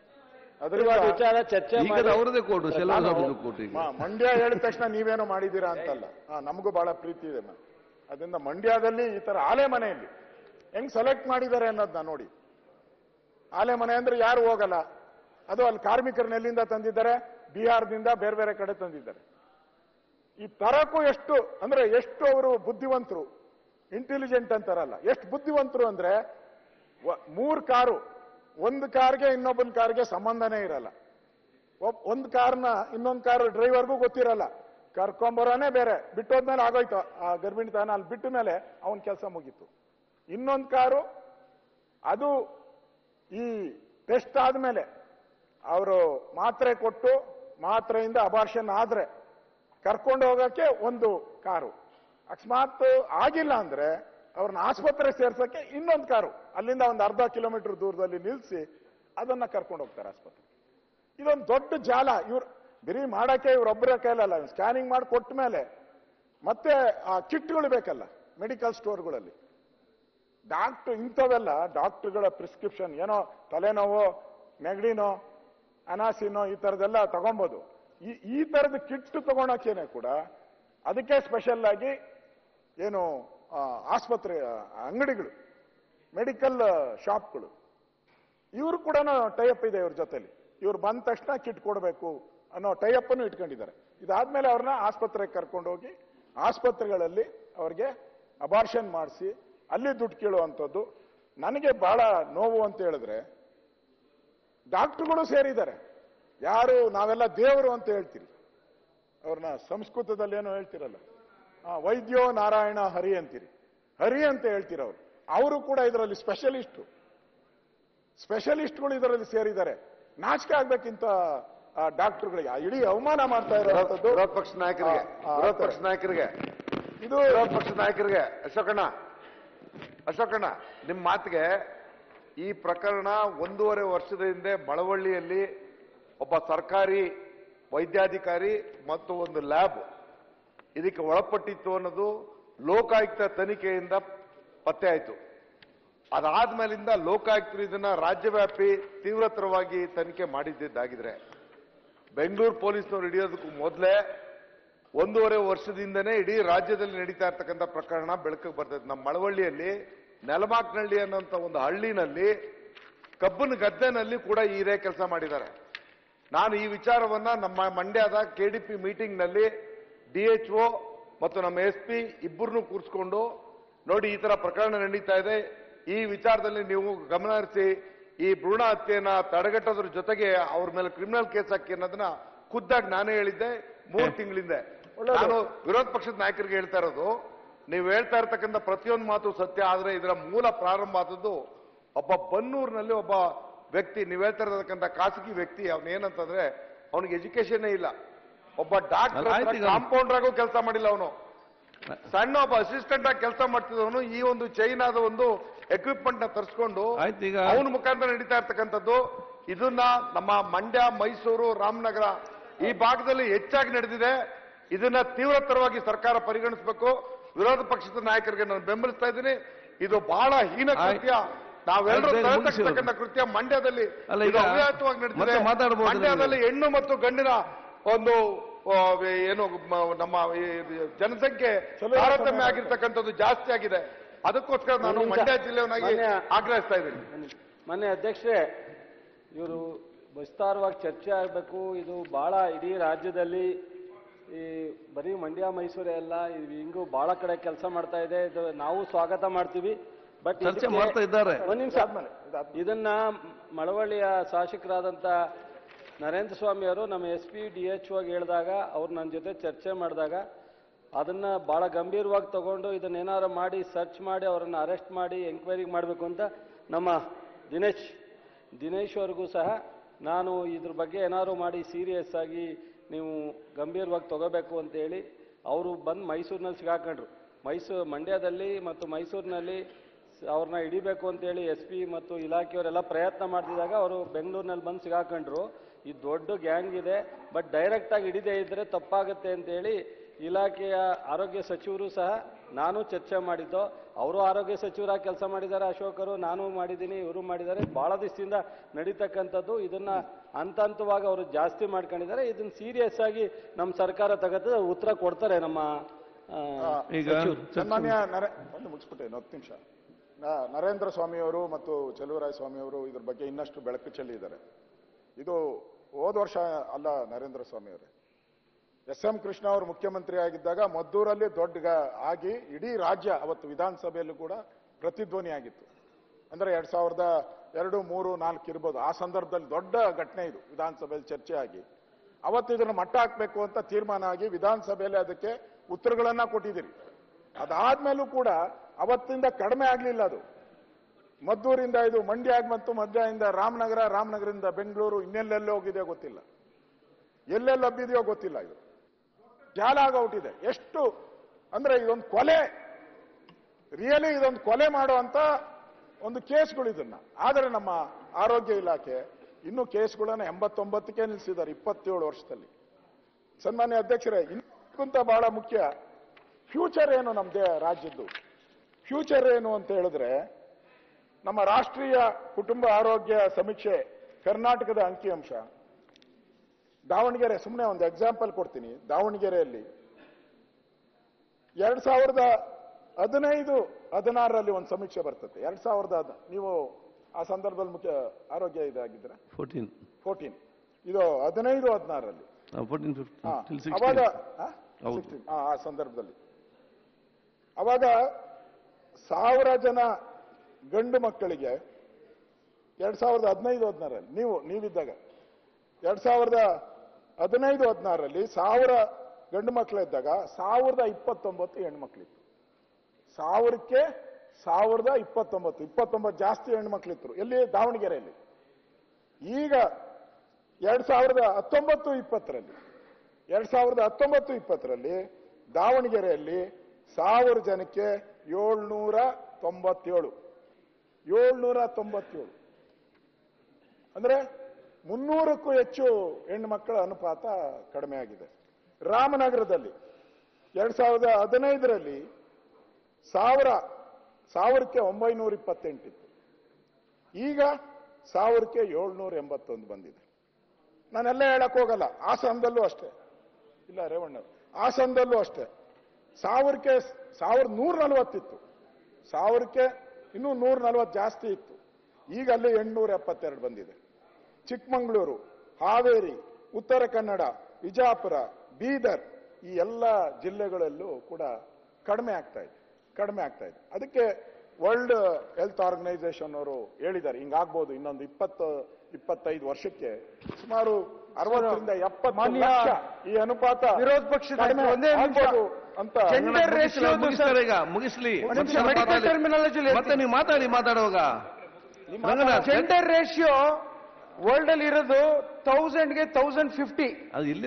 ವಿಚಾರ ಚರ್ಚೆ ಅವರದೇ ಕೋಟು, ಸ್ವಾಮಿ ಕೋಟು. ಮಂಡ್ಯ ಹೇಳಿದ ತಕ್ಷಣ ನೀವೇನೋ ಮಾಡಿದ್ದೀರಾ ಅಂತಲ್ಲ, ನಮಗೂ ಬಹಳ ಪ್ರೀತಿ ಇದೆ. ಅದರಿಂದ ಮಂಡ್ಯದಲ್ಲಿ ಈ ತರ ಆಲೆ ಮನೆಯಲ್ಲಿ ಹೆಂಗ್ ಸೆಲೆಕ್ಟ್ ಮಾಡಿದ್ದಾರೆ ಅನ್ನೋದನ್ನ ನೋಡಿ. ಆಲೆ ಮನೆ ಅಂದ್ರೆ ಯಾರು ಹೋಗಲ್ಲ, ಅದು ಅಲ್ಲಿ ಕಾರ್ಮಿಕರನ್ನ ಎಲ್ಲಿಂದ ತಂದಿದ್ದಾರೆ, ಬಿಹಾರದಿಂದ ಬೇರೆ ಬೇರೆ ಕಡೆ ತಂದಿದ್ದಾರೆ. ಈ ತರಕ್ಕೂ ಎಷ್ಟು ಅಂದ್ರೆ ಎಷ್ಟು ಅವರು ಬುದ್ಧಿವಂತರು, ಇಂಟೆಲಿಜೆಂಟ್ ಅಂತಾರಲ್ಲ, ಎಷ್ಟು ಬುದ್ಧಿವಂತರು ಅಂದ್ರೆ ಮೂರ್ ಕಾರು, ಒಂದು ಕಾರ್ಗೆ ಇನ್ನೊಬ್ಬನ ಕಾರ್ಗೆ ಸಂಬಂಧನೇ ಇರಲ್ಲ. ಒಂದ್ ಕಾರ್ನ ಇನ್ನೊಂದು ಕಾರ್ ಡ್ರೈವರ್ಗೂ ಗೊತ್ತಿರಲ್ಲ, ಕರ್ಕೊಂಬರೋನೇ ಬೇರೆ, ಬಿಟ್ಟೋದ್ಮೇಲೆ ಆಗೋಯ್ತು ಆ ಗರ್ಭಿಣಿ ತಾನ ಅಲ್ಲಿ ಬಿಟ್ಟ ಮೇಲೆ ಅವನ ಕೆಲಸ ಮುಗೀತು. ಇನ್ನೊಂದು ಕಾರು ಅದು ಈ ಟೆಸ್ಟ್ ಆದ್ಮೇಲೆ ಅವರು ಮಾತ್ರೆ ಕೊಟ್ಟು ಮಾತ್ರೆಯಿಂದ ಅಬಾರ್ಷನ್ ಆದ್ರೆ ಕರ್ಕೊಂಡು ಹೋಗಕ್ಕೆ ಒಂದು ಕಾರು, ಅಕಸ್ಮಾತ್ ಆಗಿಲ್ಲ ಅಂದ್ರೆ ಅವ್ರನ್ನ ಆಸ್ಪತ್ರೆ ಸೇರ್ಸಕ್ಕೆ ಇನ್ನೊಂದು ಕಾರು ಅಲ್ಲಿಂದ ಒಂದು ಅರ್ಧ ಕಿಲೋಮೀಟರ್ ದೂರದಲ್ಲಿ ನಿಲ್ಲಿಸಿ ಅದನ್ನ ಕರ್ಕೊಂಡು ಹೋಗ್ತಾರೆ ಆಸ್ಪತ್ರೆ. ಇದೊಂದು ದೊಡ್ಡ ಜಾಲ. ಇವ್ರು ಬರೀ ಮಾಡಕ್ಕೆ ಇವ್ರೊಬ್ಬರ ಕೈಲಲ್ಲ, ಸ್ಕ್ಯಾನಿಂಗ್ ಮಾಡಿ ಕೊಟ್ಟ ಮೇಲೆ ಮತ್ತೆ ಆ ಕಿಟ್ಗಳು ಬೇಕಲ್ಲ ಮೆಡಿಕಲ್ ಸ್ಟೋರ್ಗಳಲ್ಲಿ. ಡಾಕ್ಟರ್ ಇಂಥವೆಲ್ಲ ಡಾಕ್ಟರ್ಗಳ ಪ್ರಿಸ್ಕ್ರಿಪ್ಷನ್, ಏನೋ ತಲೆನೋವು, ನೆಗಡಿನೋ, ಅನಾಸಿನೋ ಈ ಥರದ್ದೆಲ್ಲ ತಗೊಬೋದು. ಈ ಈ ಥರದ ಕಿಟ್ ತಗೊಳಕ್ಕೇನೆ ಕೂಡ ಅದಕ್ಕೆ ಸ್ಪೆಷಲ್ ಆಗಿ ಏನು ಆಸ್ಪತ್ರೆ ಅಂಗಡಿಗಳು, ಮೆಡಿಕಲ್ ಶಾಪ್ಗಳು, ಇವರು ಕೂಡ ಟೈಅಪ್ ಇದೆ ಇವ್ರ ಜೊತೆಲಿ. ಇವ್ರು ಬಂದ ತಕ್ಷಣ ಕಿಟ್ ಕೊಡಬೇಕು ಅನ್ನೋ ಟೈಅಪ್ ಅನ್ನು ಇಟ್ಕೊಂಡಿದ್ದಾರೆ. ಇದಾದ್ಮೇಲೆ ಅವ್ರನ್ನ ಆಸ್ಪತ್ರೆಗೆ ಕರ್ಕೊಂಡು ಹೋಗಿ ಆಸ್ಪತ್ರೆಗಳಲ್ಲಿ ಅವ್ರಿಗೆ ಅಬಾರ್ಷನ್ ಮಾಡಿಸಿ ಅಲ್ಲಿ ದುಡ್ಡು ಕೇಳುವಂಥದ್ದು. ನನಗೆ ಬಹಳ ನೋವು ಅಂತ ಹೇಳಿದ್ರೆ ಡಾಕ್ಟರ್ಗಳು ಸೇರಿದ್ದಾರೆ. ಯಾರು ನಾವೆಲ್ಲ ದೇವರು ಅಂತ ಹೇಳ್ತೀರಿ, ಅವ್ರನ್ನ ಸಂಸ್ಕೃತದಲ್ಲಿ ಏನೋ ಹೇಳ್ತಿರಲ್ಲ, ವೈದ್ಯೋ ನಾರಾಯಣ ಹರಿ ಅಂತೀರಿ, ಹರಿ ಅಂತ ಹೇಳ್ತೀರ ಅವರು. ಅವರು ಕೂಡ ಇದರಲ್ಲಿ ಸ್ಪೆಷಲಿಸ್ಟು ಸ್ಪೆಷಲಿಸ್ಟ್ಗಳು ಇದರಲ್ಲಿ ಸೇರಿದ್ದಾರೆ. ನಾಚಿಕೆ ಆಗ್ಬೇಕಿಂತ ಡಾಕ್ಟರ್ಗಳಿಗೆ ಇಡೀ ಅವಮಾನ ಮಾಡ್ತಾ ಇರೋದು ವಿರೋಧ ಪಕ್ಷ ನಾಯಕರಿಗೆ ವಿರೋಧ ಪಕ್ಷ ನಾಯಕರಿಗೆ ಇದು ವಿರೋಧ ಪಕ್ಷ ನಾಯಕರಿಗೆ ಅಶೋಕಣ್ಣ ಅಶೋಕಣ್ಣ ನಿಮ್ಮ ಮಾತಿಗೆ ಈ ಪ್ರಕರಣ ಒಂದೂವರೆ ವರ್ಷದ ಹಿಂದೆ ಮಳವಳ್ಳಿಯಲ್ಲಿ ಒಬ್ಬ ಸರ್ಕಾರಿ ವೈದ್ಯಾಧಿಕಾರಿ ಮತ್ತು ಒಂದು ಲ್ಯಾಬ್ ಇದಕ್ಕೆ ಒಳಪಟ್ಟಿತ್ತು ಅನ್ನೋದು ಲೋಕಾಯುಕ್ತ ತನಿಖೆಯಿಂದ ಪತ್ತೆ ಆಯಿತು. ಅದಾದ್ಮೇಲಿಂದ ಲೋಕಾಯುಕ್ತರು ಇದನ್ನ ರಾಜ್ಯವ್ಯಾಪಿ ತೀವ್ರತರವಾಗಿ ತನಿಖೆ ಮಾಡಿದ್ದಾಗಿದ್ರೆ ಬೆಂಗಳೂರು ಪೊಲೀಸ್ನವರು ಹಿಡಿಯೋದಕ್ಕೂ ಮೊದಲೇ ಒಂದೂವರೆ ವರ್ಷದಿಂದನೇ ಇಡೀ ರಾಜ್ಯದಲ್ಲಿ ನಡೀತಾ ಇರ್ತಕ್ಕಂಥ ಪ್ರಕರಣ ಬೆಳಕಿಗೆ ಬರ್ತದೆ. ನಮ್ಮ ಮಳವಳ್ಳಿಯಲ್ಲಿ ನೆಲಮಾಕ್ನಹಳ್ಳಿ ಅನ್ನೋಂಥ ಒಂದು ಹಳ್ಳಿನಲ್ಲಿ ಕಬ್ಬನ ಗದ್ದೆನಲ್ಲಿ ಕೂಡ ಇದೇ ಕೆಲಸ ಮಾಡಿದ್ದಾರೆ. ನಾನು ಈ ವಿಚಾರವನ್ನ ನಮ್ಮ ಮಂಡ್ಯದ ಕೆಡಿಪಿ ಮೀಟಿಂಗ್ನಲ್ಲಿ ಡಿಎಚ್ಒ ಮತ್ತು ನಮ್ಮ ಎಸ್ ಪಿ ಇಬ್ಬರನ್ನು ಕೂರಿಸ್ಕೊಂಡು ನೋಡಿ ಈ ತರ ಪ್ರಕರಣ ನಡೀತಾ ಇದೆ, ಈ ವಿಚಾರದಲ್ಲಿ ನೀವು ಗಮನ ಹರಿಸಿ ಈ ಭ್ರೂಣ ಹತ್ಯೆಯನ್ನ ತಡೆಗಟ್ಟೋದ್ರ ಜೊತೆಗೆ ಅವ್ರ ಮೇಲೆ ಕ್ರಿಮಿನಲ್ ಕೇಸ್ ಹಾಕಿ ಅನ್ನೋದನ್ನ ಖುದ್ದಾಗಿ ನಾನೇ ಹೇಳಿದ್ದೆ ಮೂರು ತಿಂಗಳಿಂದ. ನಾನು ವಿರೋಧ ಪಕ್ಷದ ನಾಯಕರಿಗೆ ಹೇಳ್ತಾ ಇರೋದು, ನೀವು ಹೇಳ್ತಾ ಇರ್ತಕ್ಕಂಥ ಪ್ರತಿಯೊಂದು ಮಾತು ಸತ್ಯ, ಆದ್ರೆ ಇದರ ಮೂಲ ಪ್ರಾರಂಭ ಆದದ್ದು ಒಬ್ಬ ಬನ್ನೂರಿನಲ್ಲಿ ಒಬ್ಬ ವ್ಯಕ್ತಿ, ನೀವು ಹೇಳ್ತಾ ಇರತಕ್ಕಂಥ ಖಾಸಗಿ ವ್ಯಕ್ತಿ. ಅವನೇನಂತಂದ್ರೆ ಅವನಿಗೆ ಎಜುಕೇಶನ್ ಇಲ್ಲ, ಒಬ್ಬ ಡಾಕ್ಟರ್ ಕಾಂಪೌಂಡರ್ ಆಗೋ ಕೆಲಸ ಮಾಡಿಲ್ಲ, ಅವನು ಸಣ್ಣ ಒಬ್ಬ ಅಸಿಸ್ಟೆಂಟ್ ಆಗಿ ಕೆಲಸ ಮಾಡ್ತಿದ್ದವನು ಈ ಒಂದು ಚೈನಾದ ಒಂದು ಎಕ್ವಿಪ್ಮೆಂಟ್ ನ ತರಿಸ್ಕೊಂಡು ಅವನ ಮುಖಾಂತರ ನಡೀತಾ ಇರ್ತಕ್ಕಂಥದ್ದು. ಇದನ್ನ ನಮ್ಮ ಮಂಡ್ಯ, ಮೈಸೂರು, ರಾಮನಗರ ಈ ಭಾಗದಲ್ಲಿ ಹೆಚ್ಚಾಗಿ ನಡೆದಿದೆ. ಇದನ್ನ ತೀವ್ರತರವಾಗಿ ಸರ್ಕಾರ ಪರಿಗಣಿಸಬೇಕು. ವಿರೋಧ ಪಕ್ಷದ ನಾಯಕರಿಗೆ ನಾನು ಬೆಂಬಲಿಸ್ತಾ ಇದ್ದೀನಿ. ಇದು ಬಹಳ ಹೀನ ಕೃತ್ಯ, ನಾವೆಲ್ಲರೂ ತಡೆತಕ್ಕಂಥ ಕೃತ್ಯ. ಮಂಡ್ಯದಲ್ಲಿ ಅವ್ಯಾತವಾಗಿ ನಡೆದಿದೆ. ಮಂಡ್ಯದಲ್ಲಿ ಹೆಣ್ಣು ಮತ್ತು ಗಂಡಿನ ಒಂದು ಏನು ನಮ್ಮ ಜನಸಂಖ್ಯೆ ತಾರತಮ್ಯ ಆಗಿರ್ತಕ್ಕಂಥದ್ದು ಜಾಸ್ತಿ ಆಗಿದೆ. ಅದಕ್ಕೋಸ್ಕರ ನಾನು ಮಂಡ್ಯ ಜಿಲ್ಲೆಯವನಾಗಿ ಆಗ್ರಹಿಸ್ತಾ ಇದ್ದೀನಿ. ಮೊನ್ನೆ ಅಧ್ಯಕ್ಷರೇ, ಇವರು ವಿಸ್ತಾರವಾಗಿ ಚರ್ಚೆ ಆಗಬೇಕು. ಇದು ಬಹಳ ಇಡೀ ರಾಜ್ಯದಲ್ಲಿ ಈ ಬರೀ ಮಂಡ್ಯ ಮೈಸೂರೇ ಅಲ್ಲ, ಹಿಂಗೂ ಬಹಳ ಕಡೆ ಕೆಲಸ ಮಾಡ್ತಾ ಇದೆ. ಇದು ನಾವು ಸ್ವಾಗತ ಮಾಡ್ತೀವಿ. ಬಟ್ ಚರ್ಚೆ ಮಾಡ್ತಾ ಇದ್ದಾರೆ. ಒಂದ್ ನಿಮಿಷ, ಇದನ್ನ ಮಳವಳ್ಳಿಯ ಶಾಸಕರಾದಂತ ನರೇಂದ್ರ ಸ್ವಾಮಿ ಅವರು ನಮ್ಮ ಎಸ್ ಪಿ ಡಿ ಎಚ್ ಓಗೆ ಹೇಳಿದಾಗ ಅವ್ರು ನನ್ನ ಜೊತೆ ಚರ್ಚೆ ಮಾಡಿದಾಗ ಅದನ್ನ ಬಹಳ ಗಂಭೀರವಾಗಿ ತಗೊಂಡು ಇದನ್ನೇನಾರು ಮಾಡಿ ಸರ್ಚ್ ಮಾಡಿ ಅವರನ್ನ ಅರೆಸ್ಟ್ ಮಾಡಿ ಎಂಕ್ವೈರಿ ಮಾಡಬೇಕು ಅಂತ ನಮ್ಮ ದಿನೇಶ್ ದಿನೇಶ್ ಅವ್ರಿಗೂ ಸಹ ನಾನು ಇದ್ರ ಬಗ್ಗೆ ಏನಾದ್ರು ಮಾಡಿ ಸೀರಿಯಸ್ ಆಗಿ ನೀವು ಗಂಭೀರವಾಗಿ ತಗೋಬೇಕು ಅಂತ ಹೇಳಿ ಅವರು ಬಂದು ಮೈಸೂರಿನಲ್ಲಿ ಸಿಗಾಕೊಂಡ್ರು. ಮೈಸೂರು ಮಂಡ್ಯದಲ್ಲಿ ಮತ್ತು ಮೈಸೂರಿನಲ್ಲಿ ಅವ್ರನ್ನ ಹಿಡಿಬೇಕು ಅಂತೇಳಿ ಎಸ್ ಪಿ ಮತ್ತು ಇಲಾಖೆಯವರೆಲ್ಲ ಪ್ರಯತ್ನ ಮಾಡ್ತಿದ್ದಾಗ ಅವರು ಬೆಂಗಳೂರಿನಲ್ಲಿ ಬಂದು ಸಿಗಾಕೊಂಡ್ರು. ಈ ದೊಡ್ಡ ಗ್ಯಾಂಗ್ ಇದೆ, ಬಟ್ ಡೈರೆಕ್ಟ್ ಆಗಿ ಹಿಡಿದೇ ಇದ್ರೆ ತಪ್ಪಾಗುತ್ತೆ ಅಂತೇಳಿ ಇಲಾಖೆಯ ಆರೋಗ್ಯ ಸಚಿವರು ಸಹ ನಾನು ಚರ್ಚೆ ಮಾಡಿದ್ದು. ಅವರು ಆರೋಗ್ಯ ಸಚಿವರಾಗಿ ಕೆಲಸ ಮಾಡಿದ್ದಾರೆ, ಅಶೋಕರು, ನಾನು ಮಾಡಿದ್ದೀನಿ, ಇವರು ಮಾಡಿದ್ದಾರೆ. ಬಹಳ ದಿವಸದಿಂದ ನಡೀತಕ್ಕಂಥದ್ದು. ಇದನ್ನ ಹಂತ ಹಂತವಾಗಿ ಅವರು ಜಾಸ್ತಿ ಮಾಡ್ಕೊಂಡಿದ್ದಾರೆ. ಇದನ್ನ ಸೀರಿಯಸ್ ಆಗಿ ನಮ್ಮ ಸರ್ಕಾರ ತಗತ್ತೆ ಉತ್ತರ ಕೊಡ್ತಾರೆ. ನಮ್ಮ ಸನ್ಮಾನ್ಯ ಒಂದು ಮುಗಿಸ್ಬಿಟ್ಟೆ ಹತ್ತು ನಿಮಿಷ. ನರೇಂದ್ರ ಸ್ವಾಮಿಯವರು ಮತ್ತು ಚೆಲುವರಾಯ ಸ್ವಾಮಿಯವರು ಇದ್ರ ಬಗ್ಗೆ ಇನ್ನಷ್ಟು ಬೆಳಕು ಚೆಲ್ಲಿದ್ದಾರೆ. ಇದು ಹೋದ ವರ್ಷ ಅಲ್ಲ, ನರೇಂದ್ರ ಸ್ವಾಮಿ ಅವರೇ ಎಸ್ ಎಂ ಕೃಷ್ಣ ಅವರು ಮುಖ್ಯಮಂತ್ರಿ ಆಗಿದ್ದಾಗ ಮದ್ದೂರಲ್ಲಿ ದೊಡ್ಡ ಆಗಿ ಇಡೀ ರಾಜ್ಯ ಅವತ್ತು ವಿಧಾನಸಭೆಯಲ್ಲೂ ಕೂಡ ಪ್ರತಿಧ್ವನಿ ಆಗಿತ್ತು. ಅಂದ್ರೆ ಎರಡ್ ಸಾವಿರದ ಎರಡು ಮೂರು ನಾಲ್ಕು ಇರ್ಬೋದು. ಆ ಸಂದರ್ಭದಲ್ಲಿ ದೊಡ್ಡ ಘಟನೆ ಇದು ವಿಧಾನಸಭೆಯಲ್ಲಿ ಚರ್ಚೆ ಆಗಿ ಅವತ್ತು ಇದನ್ನು ಮಟ್ಟ ಹಾಕಬೇಕು ಅಂತ ತೀರ್ಮಾನ ಆಗಿ ವಿಧಾನಸಭೆಯಲ್ಲಿ ಅದಕ್ಕೆ ಉತ್ತರಗಳನ್ನ ಕೊಟ್ಟಿದ್ದೀರಿ. ಅದಾದ್ಮೇಲೂ ಕೂಡ ಅವತ್ತಿಂದ ಕಡಿಮೆ ಆಗ್ಲಿಲ್ಲ ಅದು. ಮದ್ದೂರಿಂದ ಇದು ಮಂಡ್ಯ ಆಗಿ ಮತ್ತು ಮಂಡ್ಯದಿಂದ ರಾಮನಗರ, ರಾಮನಗರದಿಂದ ಬೆಂಗಳೂರು, ಇನ್ನೆಲ್ಲೆಲ್ಲ ಹೋಗಿದೆ ಗೊತ್ತಿಲ್ಲ, ಎಲ್ಲೆಲ್ಲಿ ಹಬ್ಬಿದೆಯೋ ಗೊತ್ತಿಲ್ಲ. ಇದು ಜಾಲ ಆಗೋಟಿದೆ. ಎಷ್ಟು ಅಂದ್ರೆ ಇದೊಂದು ಕೊಲೆ, ರಿಯಲಿ ಇದೊಂದು ಕೊಲೆ ಮಾಡುವಂತ ಒಂದು ಕೇಸ್ಗಳು ಇದನ್ನ. ಆದರೆ ನಮ್ಮ ಆರೋಗ್ಯ ಇಲಾಖೆ ಇನ್ನೂ ಕೇಸ್ಗಳನ್ನ ಎಂಬತ್ತೊಂಬತ್ತಕ್ಕೆ ನಿಲ್ಲಿಸಿದ್ದಾರೆ ಇಪ್ಪತ್ತೇಳು ವರ್ಷದಲ್ಲಿ. ಸನ್ಮಾನ್ಯ ಅಧ್ಯಕ್ಷರೇ, ಇನ್ನಕ್ಕಿಂತ ಬಹಳ ಮುಖ್ಯ ಫ್ಯೂಚರ್ ಏನು ನಮ್ಮ ರಾಜ್ಯದ್ದು, ಫ್ಯೂಚರ್ ಏನು ಅಂತ ಹೇಳಿದ್ರೆ, ನಮ್ಮ ರಾಷ್ಟ್ರೀಯ ಕುಟುಂಬ ಆರೋಗ್ಯ ಸಮೀಕ್ಷೆ ಕರ್ನಾಟಕದ ಅಂಕಿಅಂಶ, ದಾವಣಗೆರೆ, ಸುಮ್ಮನೆ ಒಂದು ಎಕ್ಸಾಂಪಲ್ ಕೊಡ್ತೀನಿ. ದಾವಣಗೆರೆಯಲ್ಲಿ ಎರಡ್ ಸಾವಿರದ ಹದಿನೈದು ಹದಿನಾರರಲ್ಲಿ ಒಂದು ಸಮೀಕ್ಷೆ ಬರ್ತದೆ. ಎರಡ್ ಸಾವಿರದ ನೀವು ಆ ಸಂದರ್ಭದಲ್ಲಿ ಮುಖ್ಯ ಆರೋಗ್ಯ ಇದಾಗಿದ್ರೆ ಫೋರ್ಟೀನ್ ಫೋರ್ಟೀನ್ ಇದು ಹದಿನೈದು ಹದಿನಾರರಲ್ಲಿ ಫೋರ್ಟೀನ್ ಅವಾಗ ಆ ಸಂದರ್ಭದಲ್ಲಿ ಅವಾಗ ಸಾವಿರ ಜನ ಗಂಡು ಮಕ್ಕಳಿಗೆ ಎರಡ್ ಸಾವಿರದ ಹದಿನೈದು ಹದಿನಾರರಲ್ಲಿ ನೀವು ನೀವಿದ್ದಾಗ ಎರಡ್ ಸಾವಿರದ ಹದಿನೈದು ಹದಿನಾರರಲ್ಲಿ ಸಾವಿರ ಗಂಡು ಮಕ್ಕಳಿದ್ದಾಗ ಸಾವಿರದ ಇಪ್ಪತ್ತೊಂಬತ್ತು ಹೆಣ್ಣು ಮಕ್ಕಳಿತ್ತು. ಸಾವಿರಕ್ಕೆ ಸಾವಿರದ ಇಪ್ಪತ್ತೊಂಬತ್ತು ಇಪ್ಪತ್ತೊಂಬತ್ತು ಜಾಸ್ತಿ ಹೆಣ್ಣು ಮಕ್ಕಳಿದ್ರು. ಎಲ್ಲಿ? ದಾವಣಗೆರೆಯಲ್ಲಿ. ಈಗ ಎರಡ್ ಸಾವಿರದ ಹತ್ತೊಂಬತ್ತು ಇಪ್ಪತ್ತರಲ್ಲಿ ಎರಡ್ ಸಾವಿರದ ಹತ್ತೊಂಬತ್ತು ಇಪ್ಪತ್ತರಲ್ಲಿ ದಾವಣಗೆರೆಯಲ್ಲಿ ಸಾವಿರ ಜನಕ್ಕೆ ಏಳ್ನೂರ ತೊಂಬತ್ತೇಳು ಏಳ್ನೂರ ತೊಂಬತ್ತೇಳು ಅಂದ್ರೆ ಮುನ್ನೂರಕ್ಕೂ ಹೆಚ್ಚು ಹೆಣ್ಣು ಮಕ್ಕಳ ಅನುಪಾತ ಕಡಿಮೆ ಆಗಿದೆ. ರಾಮನಗರದಲ್ಲಿ ಎರಡ್ ಸಾವಿರದ ಹದಿನೈದರಲ್ಲಿ ಸಾವಿರ ಸಾವಿರಕ್ಕೆ ಒಂಬೈನೂರ ಇಪ್ಪತ್ತೆಂಟಿತ್ತು. ಈಗ ಸಾವಿರಕ್ಕೆ ಏಳ್ನೂರ ಎಂಬತ್ತೊಂದು ಬಂದಿದೆ. ನಾನೆಲ್ಲ ಹೇಳಕ್ ಹೋಗಲ್ಲ. ಹಾಸನದಲ್ಲೂ ಅಷ್ಟೇ, ಇಲ್ಲ ರೇವಣ್ಣ, ಹಾಸನದಲ್ಲೂ ಅಷ್ಟೇ ಸಾವಿರಕ್ಕೆ ಸಾವಿರದ ನೂರ ನಲವತ್ತಿತ್ತು. ಸಾವಿರಕ್ಕೆ ಇನ್ನೂ ನೂರ ನಲವತ್ತು ಜಾಸ್ತಿ ಇತ್ತು. ಈಗ ಅಲ್ಲಿ ಎಂಟುನೂರ ಎಪ್ಪತ್ತೆರಡು ಬಂದಿದೆ. ಚಿಕ್ಕಮಗಳೂರು, ಹಾವೇರಿ, ಉತ್ತರ ಕನ್ನಡ, ವಿಜಾಪುರ, ಬೀದರ್ ಈ ಎಲ್ಲ ಜಿಲ್ಲೆಗಳಲ್ಲೂ ಕೂಡ ಕಡಿಮೆ ಆಗ್ತಾ ಇದೆ ಕಡಿಮೆ ಆಗ್ತಾ ಇದೆ. ಅದಕ್ಕೆ ವರ್ಲ್ಡ್ ಹೆಲ್ತ್ ಆರ್ಗನೈಸೇಷನ್ ಅವರು ಹೇಳಿದ್ದಾರೆ ಹಿಂಗಾಗ್ಬೋದು ಇನ್ನೊಂದು ಇಪ್ಪತ್ತು ಇಪ್ಪತ್ತೈದು ವರ್ಷಕ್ಕೆ ಸುಮಾರು ಅರವತ್ತರಿಂದ ಎಪ್ಪತ್ತು ಲಕ್ಷ ಈ ಅನುಪಾತ ವಿರೋಧ ಪಕ್ಷದ ಒಂದೇ ಆಗ್ಬೋದು ಅಂತ. ಮುಗಿಸ್ಲಿ ಮೆಡಿಕಲ್ ಟರ್ಮಿನಾಲಜಿ ಮತ್ತೆ ನೀವು ಮಾತಾಡಿ ಮಾತಾಡುವಾಗ ಜೆಂಡರ್ ರೇಷಿಯೋ ವರ್ಲ್ಡ್ ಅಲ್ಲಿ ಇರೋದು ತೌಸಂಡ್ಗೆ ತೌಸಂಡ್ ಫಿಫ್ಟಿ ಅದು ಇಲ್ಲಿ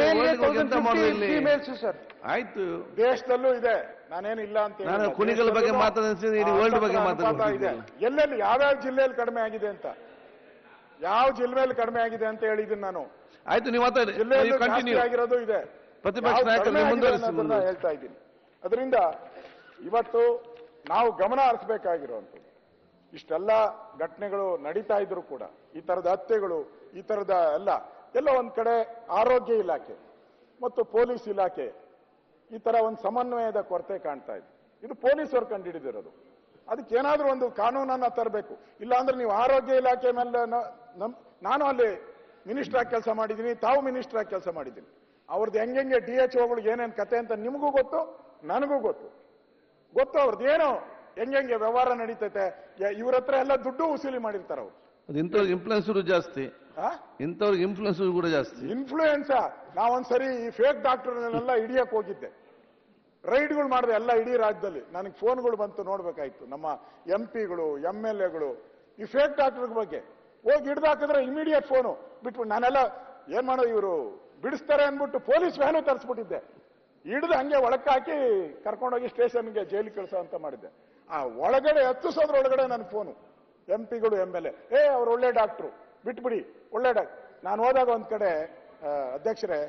ಫೀಮೇಲ್ಸ್ ಸರ್. ಆಯ್ತು, ದೇಶದಲ್ಲೂ ಇದೆ, ನಾನೇನು ಇಲ್ಲ ಅಂತ ನಾನು ಕುಣಿಗಲ್ ಬಗ್ಗೆ ಮಾತಾಡ್ತೀನಿ, ಇಡೀ ವರ್ಲ್ಡ್ ಬಗ್ಗೆ ಮಾತಾಡ್ತಾ. ಎಲ್ಲೆಲ್ಲಿ ಯಾವ್ಯಾವ ಜಿಲ್ಲೆಯಲ್ಲಿ ಕಡಿಮೆ ಆಗಿದೆ ಅಂತ, ಯಾವ ಜಿಲ್ಲೆಯಲ್ಲಿ ಕಡಿಮೆ ಆಗಿದೆ ಅಂತ ಹೇಳಿದ್ದೀನಿ ನಾನು. ಆಯ್ತು, ನೀವು ಮಾತಾಡಿ, ಕಂಟಿನ್ಯೂ ಆಗಿರೋದು ಇದೆ, ಪ್ರತಿಪಕ್ಷ ನಾಯಕರು ಮುಂದುವರಿಸಿ ಹೇಳ್ತಾ ಇದ್ದೀನಿ. ಅದರಿಂದ ಇವತ್ತು ನಾವು ಗಮನ ಹರಿಸಬೇಕಾಗಿರುವಂಥದ್ದು, ಇಷ್ಟೆಲ್ಲ ಘಟನೆಗಳು ನಡೀತಾ ಇದ್ರು ಕೂಡ ಈ ತರದ ಹತ್ಯೆಗಳು ಈ ತರದ ಎಲ್ಲ ಎಲ್ಲ ಒಂದ್ ಕಡೆ ಆರೋಗ್ಯ ಇಲಾಖೆ ಮತ್ತು ಪೊಲೀಸ್ ಇಲಾಖೆ ಈ ತರ ಒಂದು ಸಮನ್ವಯದ ಕೊರತೆ ಕಾಣ್ತಾ ಇದೆ. ಇದು ಪೊಲೀಸರು ಕಂಡುಹಿಡಿದಿರೋದು. ಅದಕ್ಕೆ ಏನಾದ್ರೂ ಒಂದು ಕಾನೂನನ್ನ ತರಬೇಕು. ಇಲ್ಲಾಂದ್ರೆ ನೀವು ಆರೋಗ್ಯ ಇಲಾಖೆ ಮೇಲೆ ನಾನು ಅಲ್ಲಿ ಮಿನಿಸ್ಟರ್ ಆಗಿ ಕೆಲಸ ಮಾಡಿದ್ದೀನಿ, ತಾವು ಮಿನಿಸ್ಟರ್ ಆಗಿ ಕೆಲಸ ಮಾಡಿದ್ದೀನಿ. ಅವ್ರದ್ದು ಹೆಂಗೆ ಡಿ ಎಚ್ ಓಗಳಿಗೆ ಏನೇನು ಕತೆ ಅಂತ ನಿಮಗೂ ಗೊತ್ತು, ನನಗೂ ಗೊತ್ತು ಗೊತ್ತು ಅವ್ರದ್ದು ಏನು ಹೆಂಗೆ ವ್ಯವಹಾರ ನಡೀತೈತೆ. ಇವ್ರ ಹತ್ರ ಎಲ್ಲ ದುಡ್ಡು ವಸೂಲಿ ಮಾಡಿರ್ತಾರ ಅವ್ರು. ಇಂಥವ್ರಿಗೆ ಇನ್ಫ್ಲೂಯೆನ್ಸ್ ಜಾಸ್ತಿ, ಇಂಥವ್ರಿಗೆ ಇನ್ಫ್ಲೂಯೆನ್ಸ್ ಕೂಡ ಜಾಸ್ತಿ. ಇನ್ಫ್ಲೂಯೆನ್ಸ್ ನಾವೊಂದ್ಸರಿ ಈ ಫೇಕ್ ಡಾಕ್ಟರ್ನೆಲ್ಲ ಹಿಡಿಯಕ್ ಹೋಗಿದ್ದೆ, ರೈಡ್ಗಳು ಮಾಡಿದೆ ಎಲ್ಲ ಇಡೀ ರಾಜ್ಯದಲ್ಲಿ. ನನಗೆ ಫೋನ್ಗಳು ಬಂತು, ನೋಡ್ಬೇಕಾಯ್ತು. ನಮ್ಮ ಎಂ ಪಿಗಳು ಎಂ ಎಲ್ ಎಗಳು ಈ ಫೇಕ್ ಡಾಕ್ಟರ್ ಬಗ್ಗೆ ಹೋಗಿ ಹಿಡ್ದಾಕಿದ್ರೆ ಇಮಿಡಿಯೇಟ್ ಫೋನು ಬಿಟ್ಬಿಟ್ಟು ನಾನೆಲ್ಲ ಏನ್ ಮಾಡೋದು ಇವರು ಬಿಡಿಸ್ತಾರೆ ಅಂದ್ಬಿಟ್ಟು ಪೊಲೀಸ್ ವ್ಯಾನು ತರಿಸ್ಬಿಟ್ಟಿದ್ದೆ. ಹಿಡಿದು ಹಂಗೆ ಒಳಕ್ಕೆ ಹಾಕಿ ಕರ್ಕೊಂಡೋಗಿ ಸ್ಟೇಷನ್ಗೆ ಜೈಲಿಗೆ ಕಳಿಸೋ ಅಂತ ಮಾಡಿದ್ದೆ. ಆ ಒಳಗಡೆ ಹತ್ತಿಸೋದ್ರೊಳಗಡೆ ನನ್ನ ಫೋನು ಎಂ ಪಿಗಳು ಎಂ ಎಲ್ ಎ ಏ ಅವ್ರು ಒಳ್ಳೆ ಡಾಕ್ಟ್ರು ಬಿಟ್ಬಿಡಿ, ಒಳ್ಳೆ ಡಾಕ್ಟರ್. ನಾನು ಹೋದಾಗ ಒಂದ್ ಕಡೆ ಅಧ್ಯಕ್ಷರೇ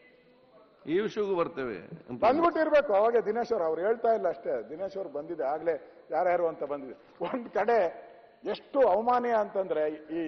ಈ ವಿಷಯಕ್ಕೂ ಬರ್ತೇವೆ ಬಂದ್ಬಿಟ್ಟಿರ್ಬೇಕು. ಅವಾಗ ದಿನೇಶ್ ಅವ್ರು ಅವ್ರು ಹೇಳ್ತಾ ಇಲ್ಲ ಅಷ್ಟೇ, ದಿನೇಶ್ ಅವ್ರು ಬಂದಿದೆ ಆಗ್ಲೇ ಯಾರ್ಯಾರು ಅಂತ ಬಂದಿದೆ. ಒಂದ್ ಕಡೆ ಎಷ್ಟು ಅವಮಾನೀಯ ಅಂತಂದ್ರೆ ಈ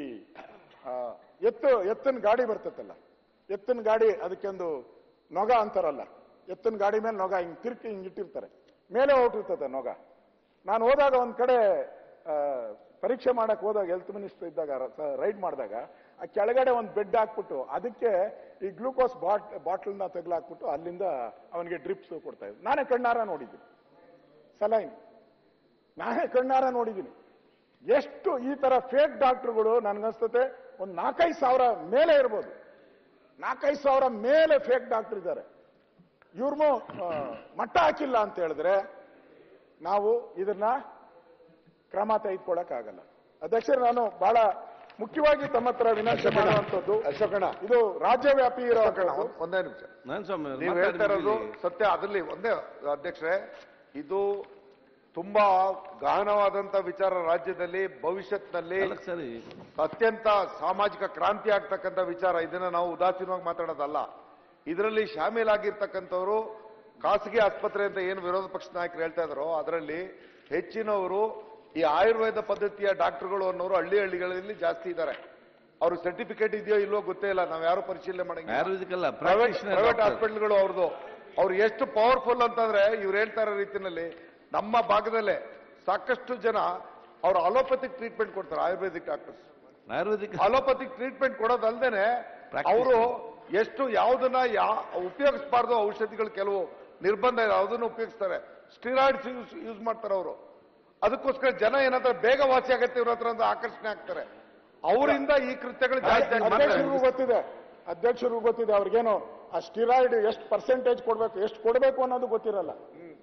ಎತ್ತು ಎತ್ತಿನ ಗಾಡಿ ಬರ್ತೈತಲ್ಲ, ಎತ್ತಿನ ಗಾಡಿ ಅದಕ್ಕೊಂದು ನೊಗ ಅಂತಾರಲ್ಲ, ಎತ್ತಿನ ಗಾಡಿ ಮೇಲೆ ನೊಗ ಹಿಂಗ್ ತಿರ್ಕಿ ಹಿಂಗ್ ಇಟ್ಟಿರ್ತಾರೆ, ಮೇಲೆ ಹೊರಟಿರ್ತದೆ ನೊಗ. ನಾನು ಹೋದಾಗ ಒಂದ್ ಕಡೆ ಪರೀಕ್ಷೆ ಮಾಡಕ್ ಹೋದಾಗ ಹೆಲ್ತ್ ಮಿನಿಸ್ಟರ್ ಇದ್ದಾಗ ರೈಡ್ ಮಾಡಿದಾಗ ಆ ಕೆಳಗಡೆ ಒಂದು ಬೆಡ್ ಹಾಕ್ಬಿಟ್ಟು ಅದಕ್ಕೆ ಈ ಗ್ಲೂಕೋಸ್ ಬಾಟ್ ಬಾಟಲ್ನ ತೆಗ್ಲಾಕ್ಬಿಟ್ಟು ಅಲ್ಲಿಂದ ಅವನಿಗೆ ಡ್ರಿಪ್ಸ್ ಕೊಡ್ತಾ ಇದ್ರು. ನಾನೇ ಕಣ್ಣಾರ ನೋಡಿದ್ದೀನಿ, ಸಲೈನ್ ನಾನೇ ಕಣ್ಣಾರ ನೋಡಿದ್ದೀನಿ. ಎಷ್ಟು ಈ ತರ ಫೇಕ್ ಡಾಕ್ಟರ್ಗಳು ನನ್ಗನ್ಸ್ತತೆ ಒಂದು ನಾಲ್ಕೈದು ಸಾವಿರ ಮೇಲೆ ಇರ್ಬೋದು, ನಾಲ್ಕೈದು ಸಾವಿರ ಮೇಲೆ ಫೇಕ್ ಡಾಕ್ಟರ್ ಇದ್ದಾರೆ. ಇವ್ರನ್ನೂ ಮಟ್ಟ ಹಾಕಿಲ್ಲ ಅಂತ ಹೇಳಿದ್ರೆ ನಾವು ಇದನ್ನ ಕ್ರಮ ತೆಗೆದುಕೊಳ್ಳಕ್ಕಾಗಲ್ಲ. ಅಧ್ಯಕ್ಷರೇ, ನಾನು ಬಹಳ ಮುಖ್ಯವಾಗಿ ತಮ್ಮ ಹತ್ರ ವಿನಂತಿ ಮಾಡುವಂತದ್ದು, ಅಶೋಕಣ್ಣ ಇದು ರಾಜ್ಯವ್ಯಾಪಿ ಇರೋ ಒಂದೇ ನಿಮಿಷ ನಾನ್ ಸ್ವಾಮಿ ಅವ್ರು ನೀವು ಹೇಳ್ತಾ ಇರೋದು ಸತ್ಯ. ಅದರಲ್ಲಿ ಒಂದೇ ಅಧ್ಯಕ್ಷರೇ, ಇದು ತುಂಬಾ ಗಹನವಾದಂತ ವಿಚಾರ. ರಾಜ್ಯದಲ್ಲಿ ಭವಿಷ್ಯತ್ನಲ್ಲಿ ಅಲ್ಲ ಸರಿ ಅತ್ಯಂತ ಸಾಮಾಜಿಕ ಕ್ರಾಂತಿ ಆಗ್ತಕ್ಕಂಥ ವಿಚಾರ. ಇದನ್ನ ನಾವು ಉದಾಸೀನವಾಗಿ ಮಾತಾಡೋದಲ್ಲ. ಇದರಲ್ಲಿ ಶಾಮೀಲಾಗಿರ್ತಕ್ಕಂಥವ್ರು ಖಾಸಗಿ ಆಸ್ಪತ್ರೆ ಅಂತ ಏನು ವಿರೋಧ ಪಕ್ಷದ ನಾಯಕರು ಹೇಳ್ತಾ ಇದಾರೋ ಅದರಲ್ಲಿ ಹೆಚ್ಚಿನವರು ಈ ಆಯುರ್ವೇದ ಪದ್ಧತಿಯ ಡಾಕ್ಟರ್ಗಳು ಅನ್ನೋರು ಹಳ್ಳಿ ಹಳ್ಳಿಗಳಲ್ಲಿ ಜಾಸ್ತಿ ಇದ್ದಾರೆ. ಅವ್ರ ಸರ್ಟಿಫಿಕೇಟ್ ಇದೆಯೋ ಇಲ್ವೋ ಗೊತ್ತೇ ಇಲ್ಲ, ನಾವು ಯಾರು ಪರಿಶೀಲನೆ ಮಾಡಂಗಿಲ್ಲ. ಆಯುರ್ವೇದಿಕ್ ಅಲ್ಲ, ಪ್ರೈವೇಟ್ practitioner ಪ್ರೈವೇಟ್ doctor. ಹಾಸ್ಪಿಟಲ್ಗಳು ಅವ್ರದ್ದು. ಅವ್ರು ಎಷ್ಟು ಪವರ್ಫುಲ್ ಅಂತಂದ್ರೆ ಇವ್ರು ಹೇಳ್ತಾ ಇರೋ ರೀತಿಯಲ್ಲಿ ನಮ್ಮ ಭಾಗದಲ್ಲೇ ಸಾಕಷ್ಟು ಜನ ಅವರು ಅಲೋಪತಿಕ್ ಟ್ರೀಟ್ಮೆಂಟ್ ಕೊಡ್ತಾರೆ. Ayurvedic doctors ayurvedic allopathic treatment ಕೊಡೋದಲ್ದೇನೆ Practice. ಅವರು ಎಷ್ಟು ಯಾವುದನ್ನ ಯಾ ಉಪಯೋಗಿಸಬಾರ್ದು ಔಷಧಿಗಳು ಕೆಲವು ನಿರ್ಬಂಧ ಇದೆ, ಅದನ್ನು ಉಪಯೋಗಿಸ್ತಾರೆ. ಸ್ಟಿರಾಯ್ಡ್ಸ್ ಯೂಸ್ ಯೂಸ್ ಮಾಡ್ತಾರೆ ಅವರು. ಅದಕ್ಕೋಸ್ಕರ ಜನ ಏನಾದ್ರೆ ಬೇಗ ವಾಸಿ ಆಗತ್ತೆ ಇವ್ರ ಹತ್ರ ಅಂತ ಆಕರ್ಷಣೆ ಆಗ್ತಾರೆ. ಅವರಿಂದ ಈ ಕೃತ್ಯಗಳು ಜಾಸ್ತಿ ಆಗಿ ಅಧ್ಯಕ್ಷರಿಗೂ ಗೊತ್ತಿದೆ, ಅಧ್ಯಕ್ಷರಿಗೂ ಗೊತ್ತಿದೆ ಅವ್ರಿಗೇನು ಆ ಸ್ಟಿರಾಯ್ಡ್ ಎಷ್ಟು ಪರ್ಸೆಂಟೇಜ್ ಕೊಡ್ಬೇಕು, ಎಷ್ಟು ಕೊಡಬೇಕು ಅನ್ನೋದು ಗೊತ್ತಿರಲ್ಲ,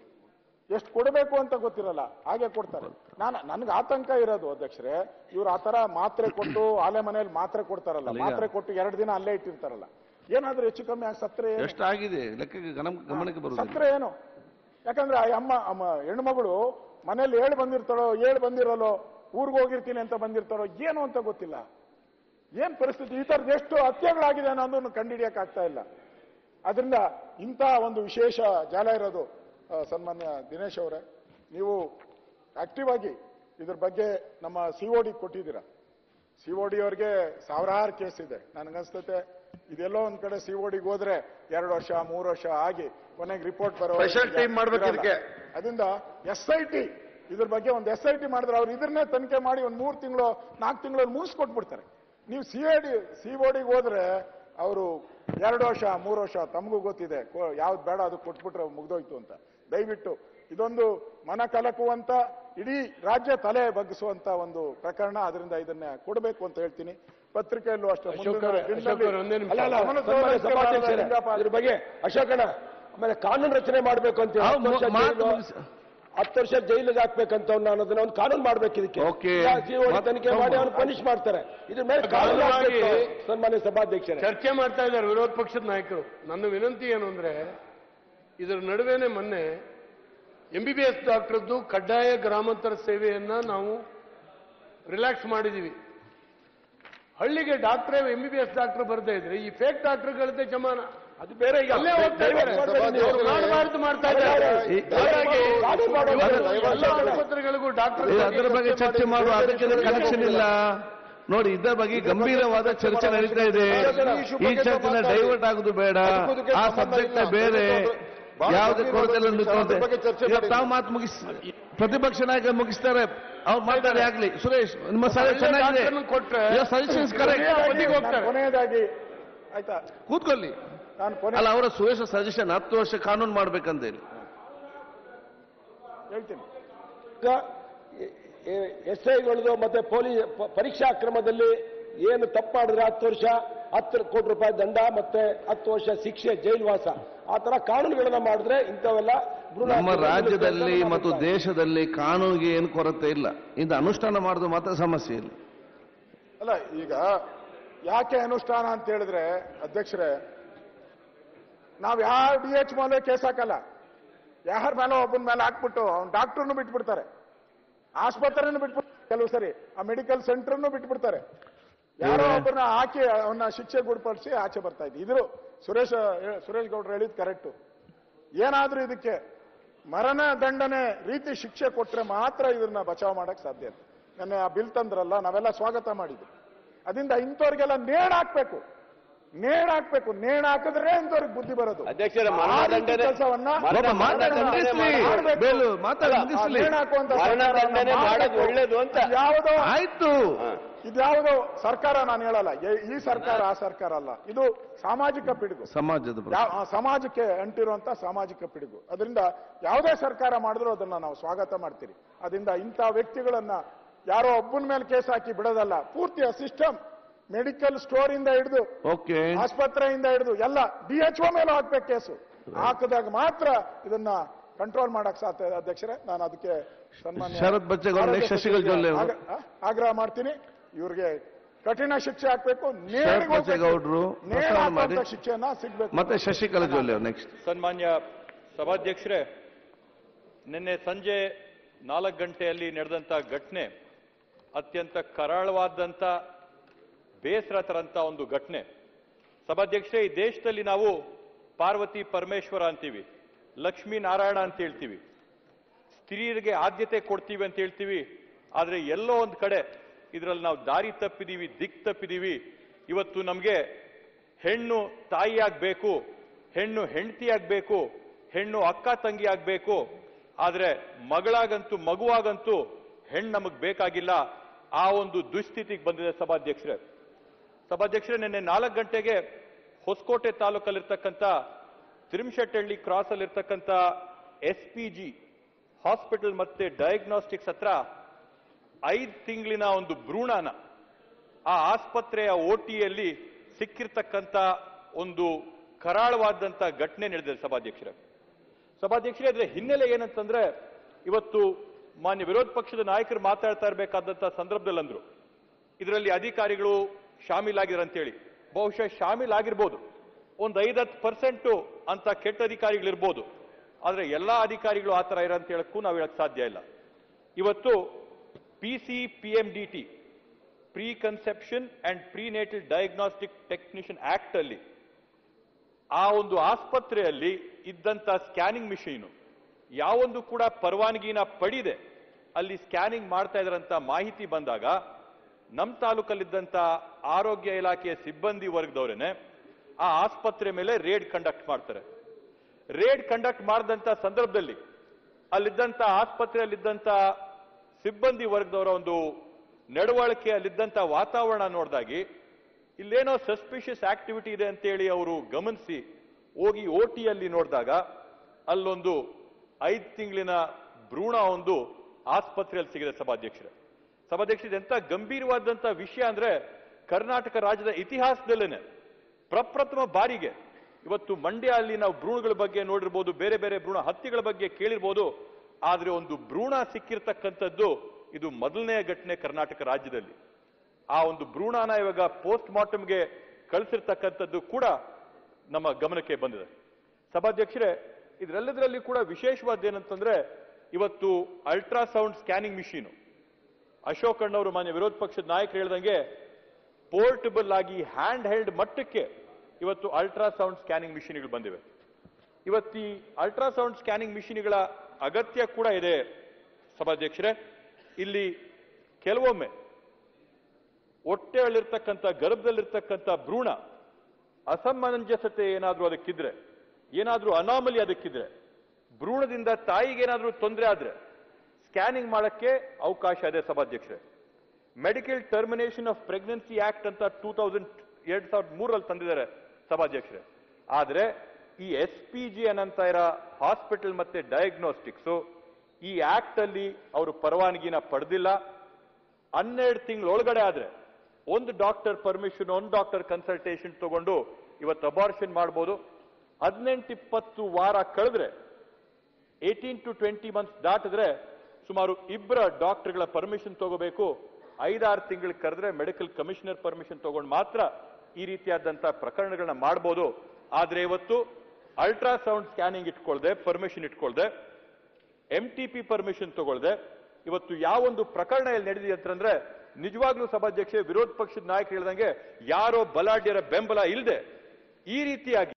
ಎಷ್ಟು ಕೊಡಬೇಕು ಅಂತ ಗೊತ್ತಿರಲ್ಲ, ಹಾಗೆ ಕೊಡ್ತಾರೆ. ನಾನು ನನ್ಗೆ ಆತಂಕ ಇರೋದು ಅಧ್ಯಕ್ಷರೇ, ಇವ್ರು ಆತರ ಮಾತ್ರೆ ಕೊಟ್ಟು ಆಲೆ ಮನೆಯಲ್ಲಿ ಮಾತ್ರೆ ಕೊಡ್ತಾರಲ್ಲ, ಅಲ್ಲಿಗ. ಮಾತ್ರೆ ಕೊಟ್ಟು ಎರಡು ದಿನ ಅಲ್ಲೇ ಇಟ್ಟಿರ್ತಾರಲ್ಲ, ಏನಾದ್ರೂ ಹೆಚ್ಚು ಕಮ್ಮಿ ಆಗಿ ಸತ್ರೆ ಏನು? ಎಷ್ಟಾಗಿದೆ ಲೆಕ್ಕಕ್ಕೆ ಗಮನ- ಗಮನಕ್ಕೆ ಬರುವುದು. ಸತ್ರೆ ಏನು? ಯಾಕಂದ್ರೆ ಆ ಅಮ್ಮ ಅಮ್ಮ ಹೆಣ್ಮಗಳು ಮನೇಲಿ ಹೇಳಿ ಬಂದಿರ್ತಾಳೋ ಹೇಳಿ ಬಂದಿರಲ್ಲೋ, ಊರಿಗೆ ಹೋಗಿರ್ತೀನಿ ಅಂತ ಬಂದಿರ್ತಾರೋ ಏನು ಅಂತ ಗೊತ್ತಿಲ್ಲ. ಏನ್ ಪರಿಸ್ಥಿತಿ, ಈ ತರದ ಎಷ್ಟು ಹತ್ಯೆಗಳಾಗಿದೆ ಅನ್ನೋದನ್ನು ಕಂಡುಹಿಡಿಯಕ್ ಆಗ್ತಾ ಇಲ್ಲ. ಅದರಿಂದ ಇಂಥ ಒಂದು ವಿಶೇಷ ಜಾಲ ಇರೋದು. ಆ, ಸನ್ಮಾನ್ಯ ದಿನೇಶ್ ಅವರೇ, ನೀವು ಆಕ್ಟಿವ್ ಆಗಿ ಇದ್ರ ಬಗ್ಗೆ ನಮ್ಮ ಸಿಒಡಿ ಕೊಟ್ಟಿದ್ದೀರಾ. ಸಿಒಡಿ ಅವ್ರಿಗೆ ಸಾವಿರಾರು ಕೇಸ್ ಇದೆ. ನನಗನ್ಸ್ತತೆ ಇದೆಲ್ಲೋ ಒಂದ್ ಕಡೆ ಸಿಒಡಿಗೆ ಹೋದ್ರೆ ಎರಡು ವರ್ಷ ಮೂರು ವರ್ಷ ಆಗಿ ಕೊನೆಗೆ ರಿಪೋರ್ಟ್ ಬರೋ ಸ್ಪೆಷಲ್ ಟೀಮ್ ಮಾಡ್ಬೇಕು ಇದಕ್ಕೆ. ಅದರಿಂದ ಎಸ್ ಐ ಟಿ ಇದ್ರ ಬಗ್ಗೆ ಒಂದು ಎಸ್ ಐ ಟಿ ಮಾಡಿದ್ರೆ ಅವ್ರು ಇದನ್ನೇ ತನಿಖೆ ಮಾಡಿ ಒಂದ್ ಮೂರು ತಿಂಗಳು ನಾಲ್ಕು ತಿಂಗಳಲ್ಲಿ ಮುಗಿಸ್ಕೊಟ್ಬಿಡ್ತಾರೆ. ನೀವು ಸಿ ಐ ಡಿ ಸಿಒಡಿಗೆ ಹೋದ್ರೆ ಅವರು ಎರಡು ವರ್ಷ ಮೂರು ವರ್ಷ ತಮಗೂ ಗೊತ್ತಿದೆ ಯಾವ್ದು ಬೇಡ ಅದು ಕೊಟ್ಬಿಟ್ರೆ ಮುಗ್ದೋಯ್ತು ಅಂತ. ದಯವಿಟ್ಟು ಇದೊಂದು ಮನ ಕಲಕುವಂತ ಇಡೀ ರಾಜ್ಯ ತಲೆ ಬಗ್ಗಿಸುವಂತ ಒಂದು ಪ್ರಕರಣ. ಅದರಿಂದ ಇದನ್ನ ಕೊಡಬೇಕು ಅಂತ ಹೇಳ್ತೀನಿ. ಪತ್ರಿಕೆಯಲ್ಲೂ ಅಷ್ಟೇ ಇದ್ರ ಬಗ್ಗೆ ಅಶೋಕಣ್ಣ ಆಮೇಲೆ ಕಾನೂನು ರಚನೆ ಮಾಡಬೇಕು ಅಂತ ಆ, ಮು- ಮಾತು ಮುಗಿಸಿ. ಹತ್ತು ವರ್ಷ ಜೈಲಿಗೆ ಹಾಕ್ಬೇಕಂತ ನಾನು ಅದನ್ನ ಒಂದು ಕಾನೂನು ಮಾಡ್ಬೇಕು ಇದಕ್ಕೆ. Okay. ಸಿಒಡಿ ತನಿಖೆ ಮಾಡಿ ಅವ್ರು ಪನಿಷ್ ಮಾಡ್ತಾರೆ. ಇದ್ರ ಮೇಲೆ ಕಾನೂನು ಆಗ್ಬೇಕು. ಸನ್ಮಾನ್ಯ ಸಭಾಧ್ಯಕ್ಷರೇ, ಚರ್ಚೆ ಮಾಡ್ತಾ ಇದ್ದಾರೆ ವಿರೋಧ ಪಕ್ಷದ ನಾಯಕರು. ನನ್ನ ವಿನಂತಿ ಏನು ಅಂದ್ರೆ ಇದರ ನಡುವೆನೆ ಮೊನ್ನೆ ಎಂ ಬಿ ಬಿ ಎಸ್ ಡಾಕ್ಟರ್ದು ಕಡ್ಡಾಯ ಗ್ರಾಮಾಂತರ ಸೇವೆಯನ್ನ ನಾವು ರಿಲ್ಯಾಕ್ಸ್ ಮಾಡಿದೀವಿ. ಹಳ್ಳಿಗೆ ಡಾಕ್ಟ್ರೇ M B B S doctor ಬರ್ತಾ ಇದ್ರೆ ಈ ಫೇಕ್ ಡಾಕ್ಟರ್ಗಳದ್ದೇ ಜಮಾನ. ಅದು ಬೇರೆ ಈಗ ಅಲ್ಲೇ ಹೋಗ್ತಾ ಇದ್ದಾರೆ. ಅವ್ರು ಮಾಡಬಾರ್ದು ಮಾಡ್ತಾ ಇದ್ದಾರೆ. ಹಾಗಾಗಿ ಎಲ್ಲ ಆಸ್ಪತ್ರೆಗಳಿಗೂ ಡಾಕ್ಟರ್ ಏ, ಅದರ ಬಗ್ಗೆ ಚರ್ಚೆ ಮಾಡುವ ಅದಕ್ಕೆ ಕನೆಕ್ಷನ್ ಇಲ್ಲ. ನೋಡಿ, ಇದರ ಬಗ್ಗೆ ಗಂಭೀರವಾದ ಚರ್ಚೆ ನಡೀತಾ ಇದೆ. ಈ ಚರ್ಚೆನ ಡೈವರ್ಟ್ ಆಗುದು ಬೇಡ. ಆ ಸಬ್ಜೆಕ್ಟ್ ಬೇರೆ ಯಾವುದೇ ಕೊರತೆಲ್ಲ ತಾವು ಮಾತು ಮುಗಿಸ್ ಪ್ರತಿಪಕ್ಷ ನಾಯಕ ಮುಗಿಸ್ತಾರೆ. ಅವ್ರು ಮಾತಾಡಿ ಆಗ್ಲಿ. ಸುರೇಶ್, ನಿಮ್ಮ ಸಲಹೆ ಚೆನ್ನಾಗಿದೆ. ಕೊಟ್ರೆ ಸಜೆಷನ್ಸ್ ಕರೆಕ್ಟ್. ಹೋಗ್ತಾರೆ. ಕೊನೆಯದಾಗಿ ಆಯ್ತಾ, ಕೂತ್ಕೊಳ್ಳಿ. ನಾನು ಕೊನೆ ಅಲ್ಲ, ಅವರ ಸುರೇಶ್ ಸಜೆಷನ್ ಹತ್ತು ವರ್ಷ ಕಾನೂನು ಮಾಡ್ಬೇಕಂತ ಹೇಳಿ ಹೇಳ್ತೀನಿ. ಎಸ್ ಐಗಳದು ಮತ್ತೆ ಪೊಲೀಸ್ ಪರೀಕ್ಷಾ ಕ್ರಮದಲ್ಲಿ ಏನು ತಪ್ಪು ಮಾಡಿದ್ರೆ ಹತ್ತು ವರ್ಷ ಹತ್ತು ಕೋಟಿ ರೂಪಾಯಿ ದಂಡ ಮತ್ತೆ ಹತ್ತು ವರ್ಷ ಶಿಕ್ಷೆ ಜೈಲುವಾಸ ಆ ತರ ಕಾನೂನುಗಳನ್ನ ಮಾಡಿದ್ರೆ ಇಂಥವೆಲ್ಲ ನಮ್ಮ ರಾಜ್ಯದಲ್ಲಿ ಮತ್ತು ದೇಶದಲ್ಲಿ ಕಾನೂನಿಗೆ ಏನು ಕೊರತೆ ಇಲ್ಲ. ಇದು ಅನುಷ್ಠಾನ ಮಾಡೋದು ಮಾತ್ರ ಸಮಸ್ಯೆ ಇಲ್ಲ. ಅಲ್ಲ, ಈಗ ಯಾಕೆ ಅನುಷ್ಠಾನ ಅಂತ ಹೇಳಿದ್ರೆ ಅಧ್ಯಕ್ಷರೇ, ನಾವ್ ಯಾವ ಡಿ ಎಚ್ ಮೇಲೆ ಕೇಸ್ ಹಾಕಲ್ಲ. ಯಾರ ಮೇಲೆ ಒಬ್ಬನ ಮೇಲೆ ಹಾಕ್ಬಿಟ್ಟು ಅವ್ನು ಡಾಕ್ಟರ್ನು ಬಿಟ್ಬಿಡ್ತಾರೆ, ಆಸ್ಪತ್ರೆಯನ್ನು ಬಿಟ್ಬಿಡ್ತಾರೆ, ಕೆಲವು ಸರಿ ಆ ಮೆಡಿಕಲ್ ಸೆಂಟರ್ನು ಬಿಟ್ಬಿಡ್ತಾರೆ. ಯಾರೋ ಒಬ್ಬರನ್ನ ಹಾಕಿ ಅವನ್ನ ಶಿಕ್ಷೆ ಗುಡ್ಪಡಿಸಿ ಆಚೆ ಬರ್ತಾ ಇದ್ವಿ. ಇದ್ರು ಸುರೇಶ್ ಸುರೇಶ್ ಗೌಡ್ರು ಹೇಳಿದ್ ಕರೆಕ್ಟು. ಏನಾದ್ರೂ ಇದಕ್ಕೆ ಮರಣ ದಂಡನೆ ರೀತಿ ಶಿಕ್ಷೆ ಕೊಟ್ರೆ ಮಾತ್ರ ಇದನ್ನ ಬಚಾವ್ ಮಾಡಕ್ ಸಾಧ್ಯ. ನನ್ನ ಆ ಬಿಲ್ ತಂದ್ರಲ್ಲ, ನಾವೆಲ್ಲ ಸ್ವಾಗತ ಮಾಡಿದ್ವಿ. ಅದರಿಂದ ಇಂಥವ್ರಿಗೆಲ್ಲ ನೇಣ್ ಹಾಕ್ಬೇಕು, ನೇಣ್ ಹಾಕ್ಬೇಕು. ನೇಣ್ ಹಾಕಿದ್ರೆ ಇಂಥವ್ರಿಗೆ ಬುದ್ಧಿ ಬರೋದು. ಅಧ್ಯಕ್ಷರ ಕೆಲಸವನ್ನ ಒಬ್ಬ ಮಾತಾಡಿ ಮುಗಿಸ್ಲಿ. ಬೇಲು ಮಾತಾಡಿ ಮುಗಿಸ್ಲಿ. ನೇಣ್ ಹಾಕುವಂತ ಒಳ್ಳೇದು ಅಂತ ಯಾವುದೋ ಆಯ್ತು. ಇದ್ಯಾವುದೋ ಸರ್ಕಾರ ನಾನು ಹೇಳಲ್ಲ, ಈ ಸರ್ಕಾರ ಆ ಸರ್ಕಾರ ಅಲ್ಲ, ಇದು ಸಾಮಾಜಿಕ ಪಿಡುಗು, ಸಮಾಜದ ಪ್ರಶ್ನೆ. ಯಾ- ಆ ಸಮಾಜಕ್ಕೆ ಅಂಟಿರುವಂತ ಸಾಮಾಜಿಕ ಪಿಡುಗು. ಅದರಿಂದ ಯಾವುದೇ ಸರ್ಕಾರ ಮಾಡಿದ್ರು ಅದನ್ನ ನಾವು ಸ್ವಾಗತ ಮಾಡ್ತೀರಿ. ಅದರಿಂದ ಇಂಥ ವ್ಯಕ್ತಿಗಳನ್ನ ಯಾರೋ ಒಬ್ಬನ ಮೇಲೆ ಕೇಸ್ ಹಾಕಿ ಬಿಡೋದಲ್ಲ, ಪೂರ್ತಿ ಸಿಸ್ಟಮ್ ಮೆಡಿಕಲ್ ಸ್ಟೋರ್ ಇಂದ ಹಿಡಿದು ಓಕೆ, ಆಸ್ಪತ್ರೆಯಿಂದ ಹಿಡಿದು ಎಲ್ಲ ಡಿ ಎಚ್ ಒ ಮೇಲೆ ಹಾಕ್ಬೇಕು ಕೇಸು. ಹಾಕಿದಾಗ ಮಾತ್ರ ಇದನ್ನ ಕಂಟ್ರೋಲ್ ಮಾಡಕ್ ಸಾಧ್ಯ. ಅಧ್ಯಕ್ಷರೇ, ನಾನು ಅದಕ್ಕೆ ಸನ್ಮಾನ್ಯ ಶರತ್ ಬಚ್ಚೇಗೌಡ, ಆರೋಗ್ಯ next ಶಶಿಕಲಾ ಜೊಲ್ಲೆ ಅವರು. ಆಗ- ಆ, ಆಗ್ರಹ ಮಾಡ್ತೀನಿ, ಇವ್ರಿಗೆ ಕಠಿಣ ಶಿಕ್ಷೆ ಹಾಕ್ಬೇಕು, ಶರತ್ ಬಚ್ಚೇಗೌಡರು ಪ್ರಸ್ತಾವ ಮಾಡಿ, ಶಿಕ್ಷೆಯನ್ನ ಸಿಗ್ಬೇಕು. ಮತ್ತೆ ಶಶಿಕಲಾ ಜೊಲ್ಲೆ ಅವರು ನೆಕ್ಸ್ಟ್. ಸನ್ಮಾನ್ಯ ಸಭಾಧ್ಯಕ್ಷರೇ, ನಿನ್ನೆ ಸಂಜೆ ನಾಲ್ಕು ಗಂಟೆಯಲ್ಲಿ ನಡೆದಂತ ಘಟನೆ ಅತ್ಯಂತ ಕರಾಳವಾದಂತ ಬೇಸರ ತರಂತ ಒಂದು ಘಟನೆ. ಸಭಾಧ್ಯಕ್ಷರೇ, ಈ ದೇಶದಲ್ಲಿ ನಾವು ಪಾರ್ವತಿ ಪರಮೇಶ್ವರ ಅಂತೀವಿ, ಲಕ್ಷ್ಮೀ ನಾರಾಯಣ ಅಂತ ಹೇಳ್ತೀವಿ, ಸ್ತ್ರೀಯರಿಗೆ ಆದ್ಯತೆ ಕೊಡ್ತೀವಿ ಅಂತ ಹೇಳ್ತೀವಿ. ಆದ್ರೆ ಎಲ್ಲೋ ಒಂದ್ ಕಡೆ ಇದರಲ್ಲಿ ನಾವು ದಾರಿ ತಪ್ಪಿದೀವಿ, ದಿಕ್ ತಪ್ಪಿದೀವಿ. ಇವತ್ತು ನಮಗೆ ಹೆಣ್ಣು ತಾಯಿ ಆಗ್ಬೇಕು, ಹೆಣ್ಣು ಹೆಂಡತಿ ಆಗ್ಬೇಕು, ಹೆಣ್ಣು ಅಕ್ಕ ತಂಗಿ ಆಗ್ಬೇಕು. ಆದ್ರೆ ಮಗಳಾಗಂತೂ ಮಗುವಾಗಂತೂ ಹೆಣ್ಣು ನಮಗ್ ಬೇಕಾಗಿಲ್ಲ. ಆ ಒಂದು ದುಸ್ಥಿತಿಗೆ ಬಂದಿದೆ ಸಭಾಧ್ಯಕ್ಷರೇ. ಸಭಾಧ್ಯಕ್ಷರೇ, ನಿನ್ನೆ ನಾಲ್ಕು ಗಂಟೆಗೆ ಹೊಸಕೋಟೆ ತಾಲೂಕಲ್ಲಿರ್ತಕ್ಕಂಥ ತಿರುಮಶೆಟ್ಟಹಳ್ಳಿ ಕ್ರಾಸ್ ಅಲ್ಲಿರ್ತಕ್ಕಂಥ ಎಸ್ ಪಿ ಜಿ ಹಾಸ್ಪಿಟಲ್ ಮತ್ತೆ ಡಯಾಗ್ನೋಸ್ಟಿಕ್ಸ್ ಹತ್ರ ಐದು ತಿಂಗಳಿನ ಒಂದು ಭ್ರೂಣನ ಆ ಆಸ್ಪತ್ರೆಯ ಓಟಿಯಲ್ಲಿ ಸಿಕ್ಕಿರ್ತಕ್ಕಂಥ ಒಂದು ಕರಾಳವಾದಂತ ಘಟನೆ ನಡೆದಿದೆ ಸಭಾಧ್ಯಕ್ಷರೇ. ಸಭಾಧ್ಯಕ್ಷರೇ, ಅದರ ಹಿನ್ನೆಲೆ ಏನಂತಂದ್ರೆ, ಇವತ್ತು ಮಾನ್ಯ ವಿರೋಧ ಪಕ್ಷದ ನಾಯಕರು ಮಾತಾಡ್ತಾ ಇರಬೇಕಾದಂತ ಸಂದರ್ಭದಲ್ಲಿ ಅಂದ್ರು ಇದರಲ್ಲಿ ಅಧಿಕಾರಿಗಳು ಶಾಮೀಲಾಗಿದ್ದಾರೆ ಅಂತೇಳಿ. ಬಹುಶಃ ಶಾಮೀಲಾಗಿರ್ಬೋದು, ಒಂದು ಐದತ್ತು ಪರ್ಸೆಂಟ್ ಅಂತ ಕೆಟ್ಟ ಅಧಿಕಾರಿಗಳಿರ್ಬೋದು. ಆದ್ರೆ ಎಲ್ಲಾ ಅಧಿಕಾರಿಗಳು ಆ ತರ ಇರ ಅಂತ ಹೇಳಕ್ಕೂ ನಾವು ಹೇಳಕ್ ಸಾಧ್ಯ ಇಲ್ಲ. ಇವತ್ತು P C P M D T pre conception and prenatal diagnostic technician act ಅಲ್ಲಿ ಆ ಒಂದು ಆಸ್ಪತ್ರೆಯಲ್ಲಿ ಇದ್ದಂತ ಸ್ಕ್ಯಾನಿಂಗ್ ಮಿಷಿನ್ ಯಾವೊಂದು ಕೂಡ ಪರವಾನಗಿನ ಪಡೆದೆ ಅಲ್ಲಿ ಸ್ಕ್ಯಾನಿಂಗ್ ಮಾಡ್ತಾ ಇದ್ರಂತ ಮಾಹಿತಿ ಬಂದಾಗ ನಮ್ಮ ತಾಲೂಕಲ್ಲಿದ್ದಂತ ಆರೋಗ್ಯ ಇಲಾಖೆಯ ಸಿಬ್ಬಂದಿ ವರ್ಗದವರೇನೆ ಆ ಆಸ್ಪತ್ರೆ ಮೇಲೆ ರೇಡ್ ಕಂಡಕ್ಟ್ ಮಾಡ್ತಾರೆ. ರೇಡ್ ಕಂಡಕ್ಟ್ ಮಾಡಿದಂತ ಸಂದರ್ಭದಲ್ಲಿ ಅಲ್ಲಿದ್ದಂತ ಆಸ್ಪತ್ರೆಯಲ್ಲಿದ್ದಂತ ಸಿಬ್ಬಂದಿ ವರ್ಗದವರ ಒಂದು ನಡವಳಿಕೆ, ಅಲ್ಲಿದ್ದಂತ ವಾತಾವರಣ ನೋಡಿದಾಗಿ ಇಲ್ಲೇನೋ ಸಸ್ಪಿಷಿಯಸ್ ಆಕ್ಟಿವಿಟಿ ಇದೆ ಅಂತೇಳಿ ಅವರು ಗಮನಿಸಿ ಹೋಗಿ ಓಟಿಯಲ್ಲಿ ನೋಡಿದಾಗ ಅಲ್ಲೊಂದು ಐದು ತಿಂಗಳಿನ ಭ್ರೂಣ ಒಂದು ಆಸ್ಪತ್ರೆಯಲ್ಲಿ ಸಿಗಿದೆ ಸಭಾಧ್ಯಕ್ಷರೇ. ಸಭಾಧ್ಯಕ್ಷರು, ಎಂತ ಗಂಭೀರವಾದಂತ ವಿಷಯ ಅಂದ್ರೆ ಕರ್ನಾಟಕ ರಾಜ್ಯದ ಇತಿಹಾಸದಲ್ಲೇನೆ ಪ್ರಪ್ರಥಮ ಬಾರಿಗೆ ಇವತ್ತು ಮಂಡ್ಯ ಅಲ್ಲಿ ನಾವು ಭ್ರೂಣಗಳ ಬಗ್ಗೆ ನೋಡಿರ್ಬೋದು, ಬೇರೆ ಬೇರೆ ಭ್ರೂಣ ಹತ್ಯೆಗಳ ಬಗ್ಗೆ ಕೇಳಿರ್ಬೋದು. ಆದ್ರೆ ಒಂದು ಭ್ರೂಣ ಸಿಕ್ಕಿರ್ತಕ್ಕಂಥದ್ದು ಇದು ಮೊದಲನೇ ಘಟನೆ ಕರ್ನಾಟಕ ರಾಜ್ಯದಲ್ಲಿ. ಆ ಒಂದು ಭ್ರೂಣನ ಇವಾಗ ಪೋಸ್ಟ್ ಮಾರ್ಟಮ್ಗೆ ಕಳಿಸಿರ್ತಕ್ಕಂಥದ್ದು ಕೂಡ ನಮ್ಮ ಗಮನಕ್ಕೆ ಬಂದಿದೆ. ಸಭಾಧ್ಯಕ್ಷರೇ, ಇದರೆಲ್ಲದರಲ್ಲಿ ಕೂಡ ವಿಶೇಷವಾದ ಏನಂತಂದ್ರೆ ಇವತ್ತು ಅಲ್ಟ್ರಾಸೌಂಡ್ ಸ್ಕ್ಯಾನಿಂಗ್ ಮಿಷಿನ್ ಅಶೋಕ್ ಅಣ್ಣವರು ಮಾನ್ಯ ವಿರೋಧ ಪಕ್ಷದ ನಾಯಕರು ಹೇಳಿದಂಗೆ ಪೋರ್ಟಬಲ್ ಆಗಿ ಹ್ಯಾಂಡ್ ಹೆಲ್ಡ್ ಮಟ್ಟಕ್ಕೆ ಇವತ್ತು ಅಲ್ಟ್ರಾಸೌಂಡ್ ಸ್ಕ್ಯಾನಿಂಗ್ ಮಿಷಿನ್ಗಳು ಬಂದಿವೆ. ಇವತ್ತಿ ಅಲ್ಟ್ರಾಸೌಂಡ್ ಸ್ಕ್ಯಾನಿಂಗ್ ಮಿಷಿನ್ಗಳ ಅಗತ್ಯ ಕೂಡ ಇದೆ ಸಭಾಧ್ಯಕ್ಷರೇ. ಇಲ್ಲಿ ಕೆಲವೊಮ್ಮೆ ಹೊಟ್ಟೆಯಲ್ಲಿರ್ತಕ್ಕಂಥ ಗರ್ಭದಲ್ಲಿರ್ತಕ್ಕಂಥ ಭ್ರೂಣ ಅಸಮಂಜಸತೆ ಏನಾದ್ರೂ ಅದಕ್ಕಿದ್ರೆ, ಏನಾದ್ರೂ ಅನಾಮಲಿ ಅದಕ್ಕಿದ್ರೆ, ಭ್ರೂಣದಿಂದ ತಾಯಿಗೇನಾದ್ರೂ ತೊಂದರೆ ಆದ್ರೆ ಸ್ಕ್ಯಾನಿಂಗ್ ಮಾಡಕ್ಕೆ ಅವಕಾಶ ಇದೆ ಸಭಾಧ್ಯಕ್ಷರೇ. Medical termination of pregnancy act ಅಂತ ಟೂ ತೌಸಂಡ್ ಎರಡ್ ಸಾವಿರದ ಮೂರಲ್ಲಿ ತಂದಿದ್ದಾರೆ ಸಭಾಧ್ಯಕ್ಷರೇ. ಆದ್ರೆ ಈ ಎಸ್ ಪಿ ಜಿ ಅನ್ನಂತ ಇರೋ ಹಾಸ್ಪಿಟಲ್ ಮತ್ತೆ ಡಯಾಗ್ನೋಸ್ಟಿಕ್ಸ್ ಈ ಆಕ್ಟ್ ಅಲ್ಲಿ ಅವರು ಪರವಾನಗಿನ ಪಡೆದಿಲ್ಲ. ಹನ್ನೆರಡು ತಿಂಗಳೊಳಗಡೆ ಆದ್ರೆ ಒಂದು ಡಾಕ್ಟರ್ ಪರ್ಮಿಷನ್, ಒಂದು ಡಾಕ್ಟರ್ ಕನ್ಸಲ್ಟೇಷನ್ ತಗೊಂಡು ಇವತ್ತು ಅಬಾರ್ಷನ್ ಮಾಡಬಹುದು. ಹದಿನೆಂಟು ಇಪ್ಪತ್ತು ವಾರ ಕಳೆದ್ರೆ ಏಟೀನ್ ಟು ಟ್ವೆಂಟಿ ಮಂತ್ಸ್ ದಾಟಿದ್ರೆ ಸುಮಾರು ಇಬ್ಬರ ಡಾಕ್ಟರ್ಗಳ ಪರ್ಮಿಷನ್ ತಗೋಬೇಕು. ಐದಾರು ತಿಂಗಳು ಕರೆದ್ರೆ ಮೆಡಿಕಲ್ ಕಮಿಷನರ್ ಪರ್ಮಿಷನ್ ತಗೊಂಡು ಮಾತ್ರ ಈ ರೀತಿಯಾದಂತ ಪ್ರಕರಣಗಳನ್ನ ಮಾಡಬಹುದು. ಆದ್ರೆ ಇವತ್ತು ಅಲ್ಟ್ರಾಸೌಂಡ್ ಸ್ಕ್ಯಾನಿಂಗ್ ಇಟ್ಕೊಳ್ದೆ, ಪರ್ಮಿಷನ್ ಇಟ್ಕೊಳ್ದೆ, ಎಂ ಟಿ ಪಿ ಪರ್ಮಿಷನ್ ತಗೊಳ್ದೆ ಇವತ್ತು ಯಾವೊಂದು ಪ್ರಕರಣ ಎಲ್ಲಿ ನಡೆದಿದೆ ಅಂತಂದ್ರೆ ನಿಜವಾಗ್ಲೂ ಸಭಾಧ್ಯಕ್ಷೆ ವಿರೋಧ ಪಕ್ಷದ ನಾಯಕರು ಹೇಳಿದಂಗೆ ಯಾರೋ ಬಲಾಢ್ಯರ ಬೆಂಬಲ ಇಲ್ಲದೆ ಈ ರೀತಿಯಾಗಿ